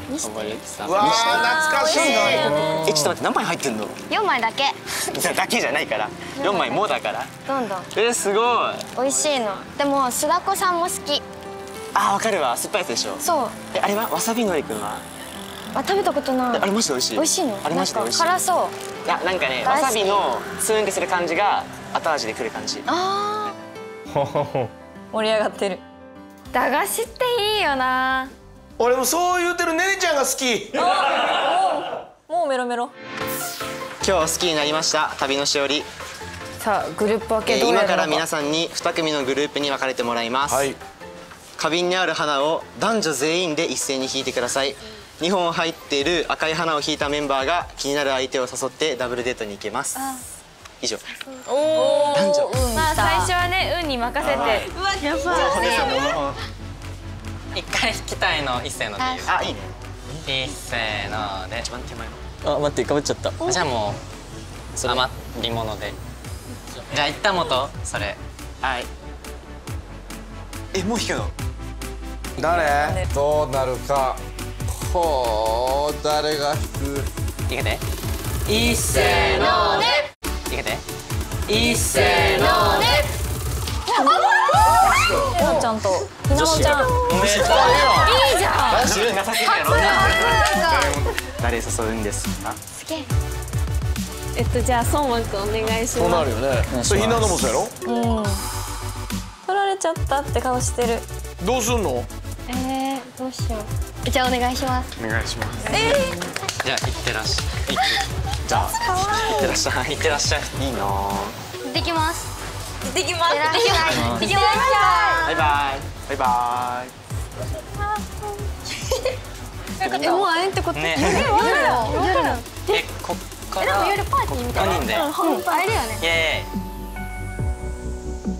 Speaker 11: 懐かしい。
Speaker 9: えちょっと待って何枚入ってんの？
Speaker 6: 四枚だけ。
Speaker 9: だけじゃないから。四枚もだから。
Speaker 6: どんどん。
Speaker 9: えすごい。
Speaker 6: 美味しいの。でも須田子さんも好き。
Speaker 9: あわかるわ酸っぱいやつでしょ。
Speaker 6: そう。
Speaker 9: えあれはわさびのりくんは？
Speaker 6: あ食べたことない。
Speaker 9: あれマジで美味しい。
Speaker 6: 美味しいの？
Speaker 9: あれマジで美味しい。
Speaker 6: 辛そう。
Speaker 9: いやなんかねわさびのツーンってする感じが後味でくる感じ。
Speaker 6: あ
Speaker 4: あ。盛り上がってる。
Speaker 12: 駄菓子っていいよな。
Speaker 11: 俺もそう言うてるねねちゃんが好き。
Speaker 4: もうもうメロメロ。
Speaker 9: 今日好きになりました旅のしおり。
Speaker 12: さあグループ分けどうやるのか。
Speaker 9: 今から皆さんにに組のグループに分かれてもらいます。はい、花瓶にある花を男女全員で一斉に引いてください。にほん入っている赤い花を引いたメンバーが気になる相手を誘ってダブルデートに行けます。以上。
Speaker 12: おお。
Speaker 9: 男女。
Speaker 12: まあ最初はね運に任せて。うわやばい。
Speaker 2: 一回引きたいの一斉のでいいよ。
Speaker 9: あいいね。
Speaker 2: 一斉ので。
Speaker 9: 一番手前の。
Speaker 7: あ待ってかぶっちゃった。
Speaker 2: じゃあもう余り物で。じゃあ一旦元それ。
Speaker 9: はい。えもう引くの？
Speaker 3: 誰？どうなるか。ほう誰が引く？
Speaker 2: いけて。
Speaker 12: 一斉ので。
Speaker 2: いけて。
Speaker 12: 一斉ので。
Speaker 4: ひなちゃんとひなもちゃん。
Speaker 9: おめでとう。いい
Speaker 12: じゃん。
Speaker 9: 自分なさすぎるやろ。誰誘うんですか？
Speaker 6: すげえ。
Speaker 12: えっとじゃあ相馬くんお願いします。
Speaker 11: そうなるよね。それひなのもそうやろ？
Speaker 4: うん。取られちゃったって顔してる。
Speaker 11: どうすんの？
Speaker 6: えー、どうしよう。じゃあお願いします。
Speaker 8: お願いします。
Speaker 4: え
Speaker 2: じゃあ行ってらっしゃい。
Speaker 9: じゃあ行ってらっしゃい。行ってらっしゃい。いいな。
Speaker 6: 行ってきます。
Speaker 4: 行ってきます。
Speaker 6: 行ってきます。行ってきます。
Speaker 9: バイバイ。バイバイ。
Speaker 6: えもう会えんってこと？
Speaker 2: ね。
Speaker 6: 夜夜
Speaker 2: えこっから。
Speaker 6: でも夜パーティーみたいな。
Speaker 2: ここにで。
Speaker 6: 会えるよね。
Speaker 2: イエーイ。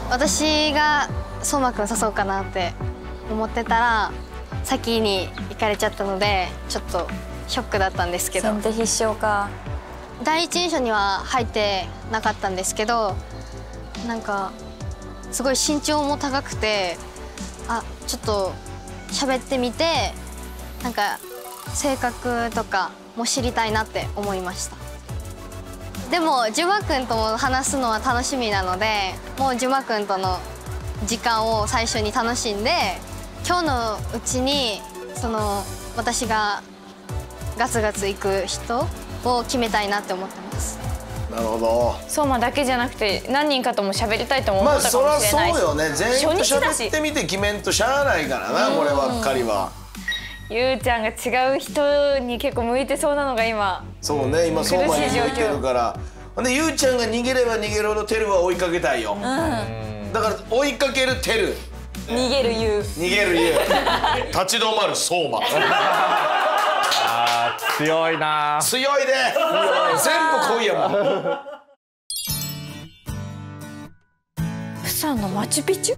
Speaker 6: 私が相馬くん誘おうかなって思ってたら先に行かれちゃったのでちょっとショックだったんですけど、
Speaker 4: 先手必勝か。
Speaker 6: 第一印象には入ってなかったんですけど、なんかすごい身長も高くて、あちょっと喋ってみてなんか性格とかも知りたいなって思いました。でもジュマくんとも話すのは楽しみなので、もうジュマくんとの時間を最初に楽しんで、今日のうちにその私がガツガツ行く人を決めたいなって思ってます。
Speaker 11: なるほど。
Speaker 12: 相馬だけじゃなくて何人かとも喋りたいとも思ったかもしれないし、
Speaker 11: まあそりゃそうよね。全員と
Speaker 12: 初日だし
Speaker 11: 喋ってみて決めんとしゃあないからな、こればっかりは。
Speaker 12: ゆうちゃんが違う人に結構向いてそうなのが今。
Speaker 11: そうね、今相馬に向いてるから。ほんでゆうちゃんが逃げれば逃げるほどテルは追いかけたいよ。だから追いかけるテル、
Speaker 4: 逃げるゆう、
Speaker 11: 逃げるゆう、立ち止まる相馬。
Speaker 3: あー強いな。
Speaker 11: 強いで。全部来いやもん。
Speaker 12: プサンのマチュピチュ。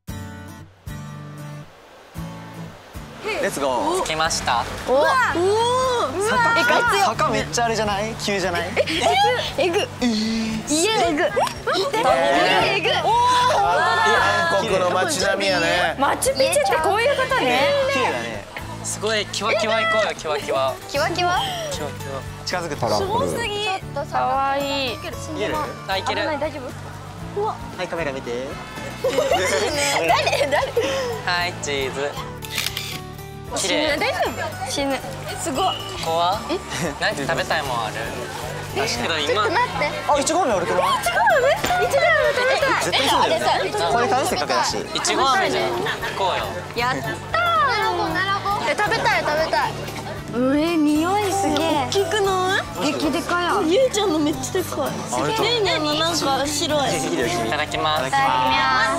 Speaker 9: レッツゴー。
Speaker 2: 着きました。
Speaker 4: おお
Speaker 9: 坂坂めっちゃあれじゃない？急じゃない？
Speaker 6: えぐ、家えぐ、えぐ。
Speaker 11: 韓国の街並みやね。
Speaker 12: マチュピチュってこういうことね。
Speaker 9: 綺麗だね。
Speaker 2: すごいキワキワ行こうよ、キワキワ。
Speaker 6: キワキワ。
Speaker 2: キワキワ。
Speaker 9: 近づくと。
Speaker 6: すごすぎ。
Speaker 12: かわいい。
Speaker 9: いける？
Speaker 2: あ、いける。
Speaker 6: 大丈夫？
Speaker 9: はい、カメラ見て。
Speaker 6: 誰誰？
Speaker 2: はいチーズ。綺麗。
Speaker 6: 大丈夫？死ぬ。すごい。
Speaker 2: ここは？何食べたいもんある？確かに今。
Speaker 6: 待って。
Speaker 9: あ、いちご飴俺くない？
Speaker 6: いちご飴？いちご飴食べたい。
Speaker 9: 絶対そうだよね。これからせっかくだし。
Speaker 2: いちご飴じゃん。行こうよ。
Speaker 6: やったー。並ぼう並ぼう。え食べたい食べたい。上匂いすげえ。大きくない？激でかや。ゆうちゃんのめっちゃでかい。ねえねえのなんか白い。
Speaker 2: いただきます。
Speaker 6: いただきます。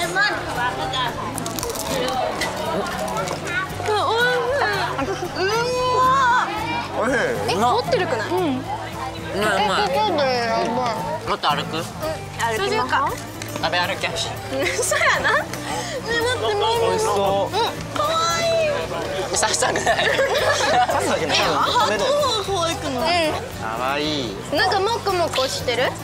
Speaker 9: おいしい。
Speaker 6: え、持ってるくない？うん。
Speaker 2: うまいうまい。もっと歩く？
Speaker 6: 歩きます。
Speaker 2: 食べ歩きやし。
Speaker 6: そうやな。ね待ってママ。
Speaker 9: 美味しそう。
Speaker 6: うん、可愛い。
Speaker 2: さしたくない。
Speaker 9: ささけない。食べる。
Speaker 6: 可愛くない？
Speaker 9: 可愛い。
Speaker 6: なんかモコモコしてる？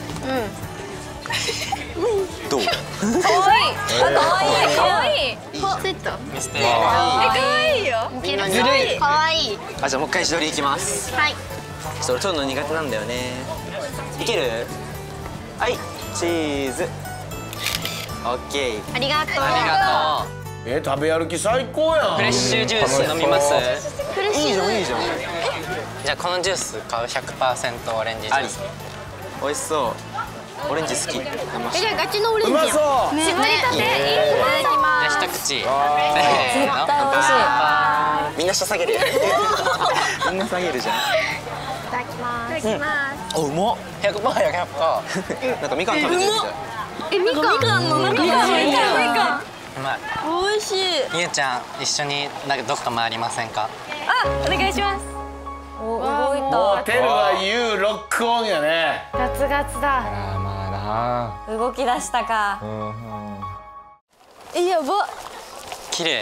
Speaker 9: どう？
Speaker 6: 可愛い。可愛い可愛い。セット。
Speaker 2: 見せて。
Speaker 6: え可愛いよ。
Speaker 9: ずるい。
Speaker 6: 可愛い。
Speaker 9: あ、じゃあもう一回自撮りいきます。
Speaker 6: はい。
Speaker 9: ちょっと俺撮るの苦手なんだよね。いける？はい、チーズ。オッケー。
Speaker 6: ありがとう。
Speaker 2: ありがとう。
Speaker 11: え、食べ歩き最高やん。
Speaker 2: フレッシュジュース飲みます？
Speaker 6: フレッシュ。
Speaker 9: いいじゃんいいじゃん。
Speaker 2: じゃあこのジュース買う ひゃくパーセント オレンジジュース。
Speaker 9: 美味しそう。オレンジ好き。
Speaker 6: え、じゃあガチのオレンジ。
Speaker 11: うまそう。
Speaker 6: ね、絞りたて。いただきます。
Speaker 2: じゃあ一口。絶
Speaker 4: 絶対美味しい。
Speaker 9: みんな下下げる。みんな下げるじゃん。
Speaker 6: いただきます。いただきます。
Speaker 9: あ、うまっ。
Speaker 2: ひゃくパーセントやひゃくパーセント。
Speaker 9: なんかみかん食べてるみたい。
Speaker 6: え、みかん。みかんの中。みかん。みかん。
Speaker 2: うまい。
Speaker 6: 美味しい。
Speaker 2: ゆうちゃん一緒になんかどっか回りませんか？
Speaker 6: あ、お願いします。
Speaker 4: お動いた。
Speaker 11: もうテルはユーロックオンやね。
Speaker 12: ガツガツだ。
Speaker 3: あーまあ
Speaker 4: 動き出したか。
Speaker 3: な。うんうん。
Speaker 6: え、やば。
Speaker 2: 綺麗。
Speaker 6: え、や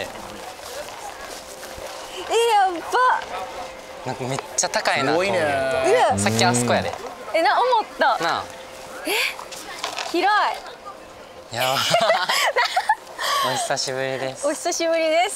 Speaker 6: ば。
Speaker 2: なんかめっちゃ高いなと思う。
Speaker 11: すごいね。
Speaker 2: さっきあそこやで。
Speaker 6: え、な、思った。
Speaker 2: なあ。
Speaker 6: 広い。
Speaker 2: いや。お久しぶりです。
Speaker 6: お久しぶりです。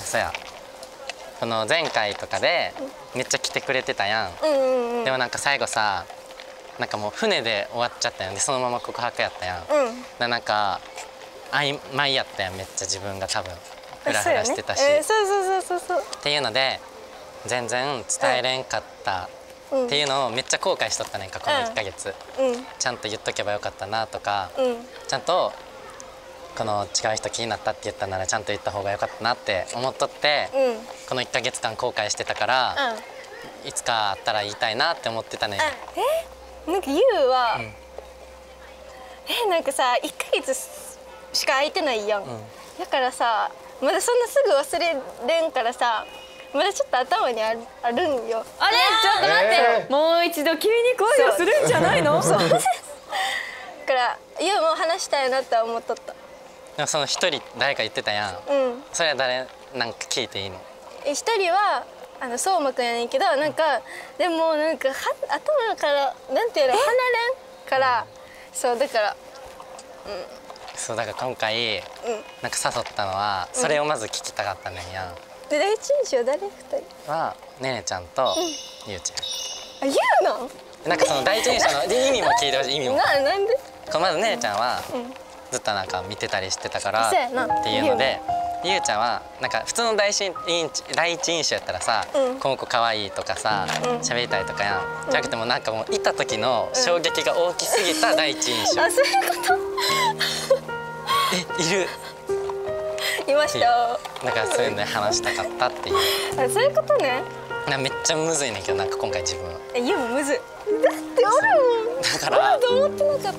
Speaker 2: そうや。この前回とかでめっちゃ来てくれてたやん。
Speaker 6: うんうんうん。
Speaker 2: でもなんか最後さ、なんかもう船で終わっちゃったやんで、そのまま告白やったやん。
Speaker 6: うん。
Speaker 2: だなんか曖昧やったやん、めっちゃ自分が多分フラフラしてたし。
Speaker 6: えー、そうそうそうそうそう。
Speaker 2: っていうので全然伝えれんかったっていうのをめっちゃ後悔しとったねんか、このいっかげつ。
Speaker 6: うん。
Speaker 2: ちゃんと言っとけばよかったなとか、
Speaker 6: うん。
Speaker 2: ちゃんとこの違う人気になったって言ったならちゃんと言った方がよかったなって思っとって、
Speaker 6: うん。
Speaker 2: このいっかげつかん後悔してたから、いつかあったら言いたいなって思ってたねん。
Speaker 6: え、なんかユウは、え、なんかさいっかげつしか空いてないやん。だからさ、まだそんなすぐ忘れれんからさ、まだちょっと頭にあるあるんよ。
Speaker 12: あれ、ちょっと待ってよ。もう一度君に恋をするんじゃないの？そう。
Speaker 6: だからユウも話したいなって思っとった。
Speaker 2: でもその一人誰か言ってたやん、
Speaker 1: うん、
Speaker 2: それは誰なんか聞いていいの？
Speaker 1: え一人はあの相馬くんやねんけど、なんかでもなんかは頭からなんていうの離れんから、そうだから、うん、
Speaker 2: そうだから今回、うん、なんか誘ったのはそれをまず聞きたかったねんやん。
Speaker 1: で第一印象誰？二人
Speaker 2: はねねちゃんとゆうち
Speaker 1: ゃん。あ、ゆうなん？
Speaker 2: なんかその第一印象の意味も聞いてほしい。意味も。
Speaker 1: ななんで？
Speaker 2: こうまずねねちゃんはずっとなんか見てたりしてたからっていうので、ゆうちゃんはなんか普通の第一第一印象やったらさ、この子可愛いとかさ喋りたいとかやん。じゃなくてもなんかもういた時の衝撃が大きすぎた第一印象。
Speaker 1: あ、そういうこと？
Speaker 2: え、いる。
Speaker 1: いました。
Speaker 2: だからそういうので話したかったっていう。
Speaker 1: あ、そういうことね。
Speaker 2: なめっちゃむずいねんけど、なんか今回自分。
Speaker 1: え、いやもうむずい。だっておるもん。
Speaker 2: だから。
Speaker 1: おると思ってなかった。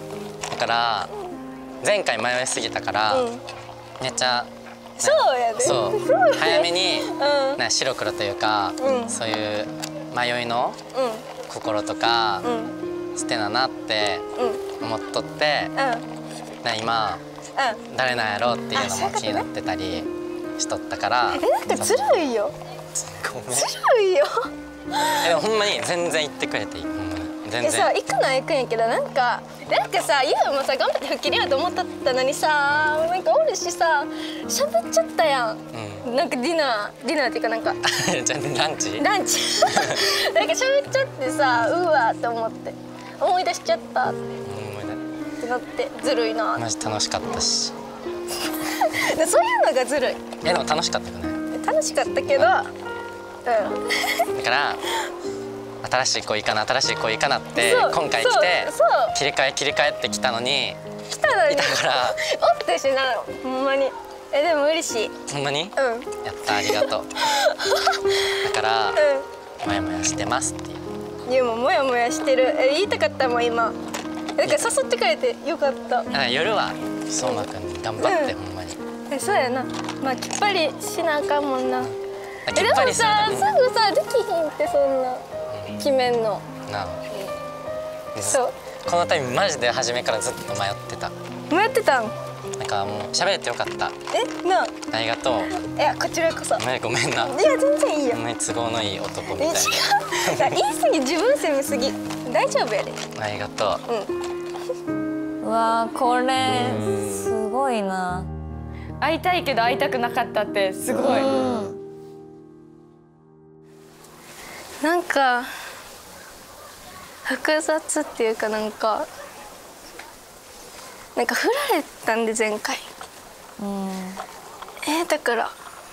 Speaker 2: だから前回迷いすぎたから、うん、めっちゃ。
Speaker 1: そうやで。
Speaker 2: そう。そう早めに、うん、な白黒というか、うん、そういう迷いの心とか、うん、捨てななって思っとって、うん、な今。うん、誰なんやろうっていうのも気になってたりしとったから。
Speaker 1: え、なんかずるいよ。
Speaker 2: ごめん。
Speaker 1: ずるいよ。
Speaker 2: え、でもほんまに全然言ってくれていい。ほんまに全然。
Speaker 1: え、そう行くのは行くんやけど、なんかなんかさ、ゆうもさ頑張って吹っ切りようと思ったのにさ、なんかおるしさ喋っちゃったやん。うん、なんかディナーディナーっていうかなんか
Speaker 2: じゃあランチ
Speaker 1: ランチなんか喋っちゃってさ、うわって思って思い出しちゃったって。ってなってずるいな。
Speaker 2: マジ楽しかったし
Speaker 1: そういうのがずるい。
Speaker 2: え、でも楽しかったよね。
Speaker 1: 楽しかったけど、うん、だ
Speaker 2: から新しい恋かな新しい恋かなって今回来て切り替え切り替えってきたのに
Speaker 1: 来たのに
Speaker 2: だから
Speaker 1: おってしなのほんまに。え、でも嬉しい。
Speaker 2: ほんまに？うん、やったありがとうだから、うん、もやもやしてますっていう。
Speaker 1: いやもうもやもやしてる。え、言いたかったもん今。だから誘ってくれてよかった。
Speaker 2: 夜は相馬くん頑張って、うん、ほんまに。
Speaker 1: え、そうやな。まあきっぱりしなあかんもんな。え、でもさ、すぐさできひんってそんな、うん、決めんの。なあ。うん、そう。
Speaker 2: このタイムマジで初めからずっと迷ってた。
Speaker 1: 迷ってたん？
Speaker 2: なんかもう喋れてよかった。
Speaker 1: え、なあ。
Speaker 2: ありがとう。
Speaker 1: いやこちらこそ。
Speaker 2: ごめんごめんな。
Speaker 1: いや全然いいよ。
Speaker 2: お前都合のいい男みたいな。
Speaker 1: 違う。言い過ぎ自分責めすぎ。大丈夫やで。
Speaker 2: ありがとう。うん。
Speaker 4: うわー、これすごいな。
Speaker 12: 会いたいけど会いたくなかったってすごい。
Speaker 1: なんか複雑っていうかなんかなんか振られたんで前回。うん、えー、だから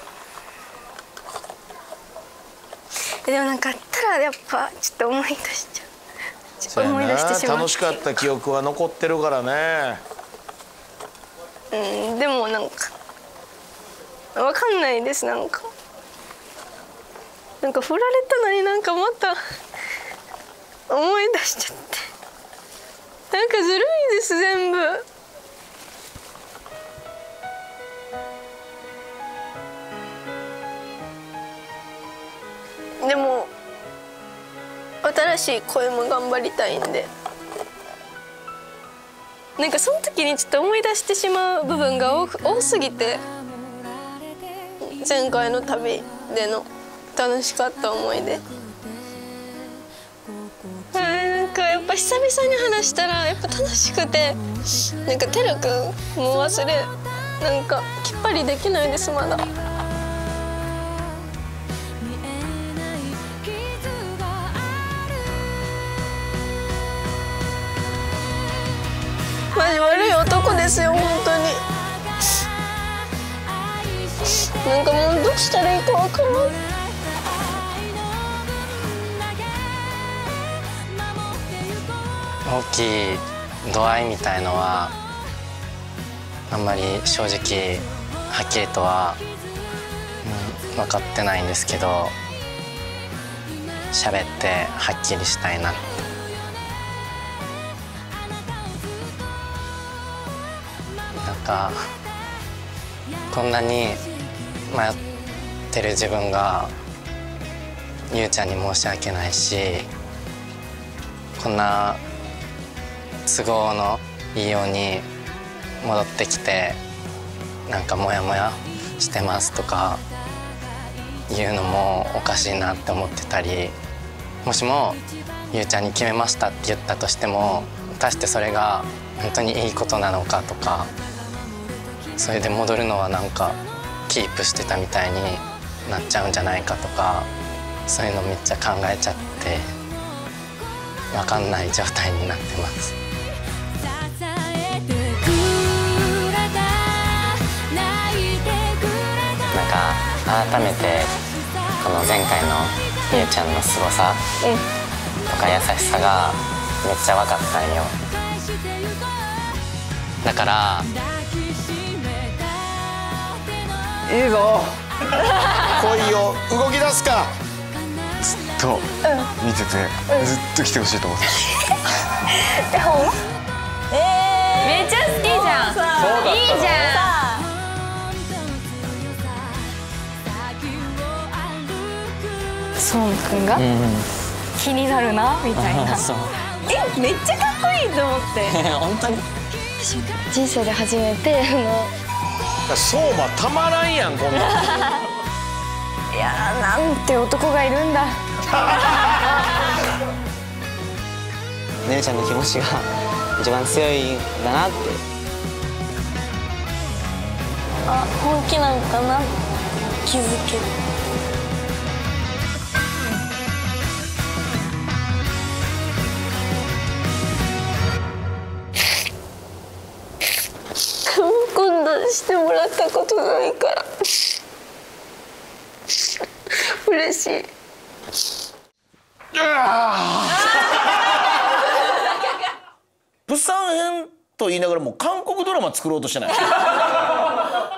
Speaker 1: でもなんかあったらやっぱちょっと思い出しちゃう。思い出してしまう。
Speaker 11: 楽しかった記憶は残ってるからね。
Speaker 1: うん、でもなんかわかんないです。なんかなんか振られたのになんかまた思い出しちゃってなんかずるいです全部。でも新しい恋も頑張りたいんで、なんかその時にちょっと思い出してしまう部分が 多, 多すぎて、前回の旅での楽しかった思い出。なんかやっぱ久々に話したらやっぱ楽しくて、なんかてるくんもう忘れなんかきっぱりできないですまだ。マジ悪い男ですよ本当に。なんかもうどうしたらいいか分からない。
Speaker 2: 大きい度合いみたいのはあんまり正直はっきりとは、うん、分かってないんですけど、喋ってはっきりしたいな。なんかこんなに迷ってる自分がゆうちゃんに申し訳ないし、こんな都合のいいように戻ってきてなんかモヤモヤしてますとか言うのもおかしいなって思ってたり、もしもゆうちゃんに決めましたって言ったとしても果たしてそれが本当にいいことなのかとか、それで戻るのはなんかキープしてたみたいになっちゃうんじゃないかとか、そういうのめっちゃ考えちゃって分かんない状態になってます。なんか改めてこの前回のゆうちゃんのすごさとか優しさがめっちゃ分かったんよ。だから
Speaker 11: いいぞ来いよ、動き出すか。
Speaker 8: ずっと見てて、うん、ずっと来てほしいと思って
Speaker 12: た。ほんま？えー、めっちゃ好きじゃん。いいじゃん。そうくんが、うんうん、気になるなみたいな。え、めっちゃかっこいいと思って。
Speaker 2: 本当に
Speaker 6: 人生で初めてあの
Speaker 11: 相馬たまらんやんこんなん。
Speaker 12: いやー、なんて男がいるんだ。
Speaker 9: ねるちゃんの気持ちが一番強いんだなって。
Speaker 1: あ、本気なんかな、気づける。今度してもらったことないから嬉しい。
Speaker 11: プサン編と言いながらもう韓国ドラマ作ろうとしてない？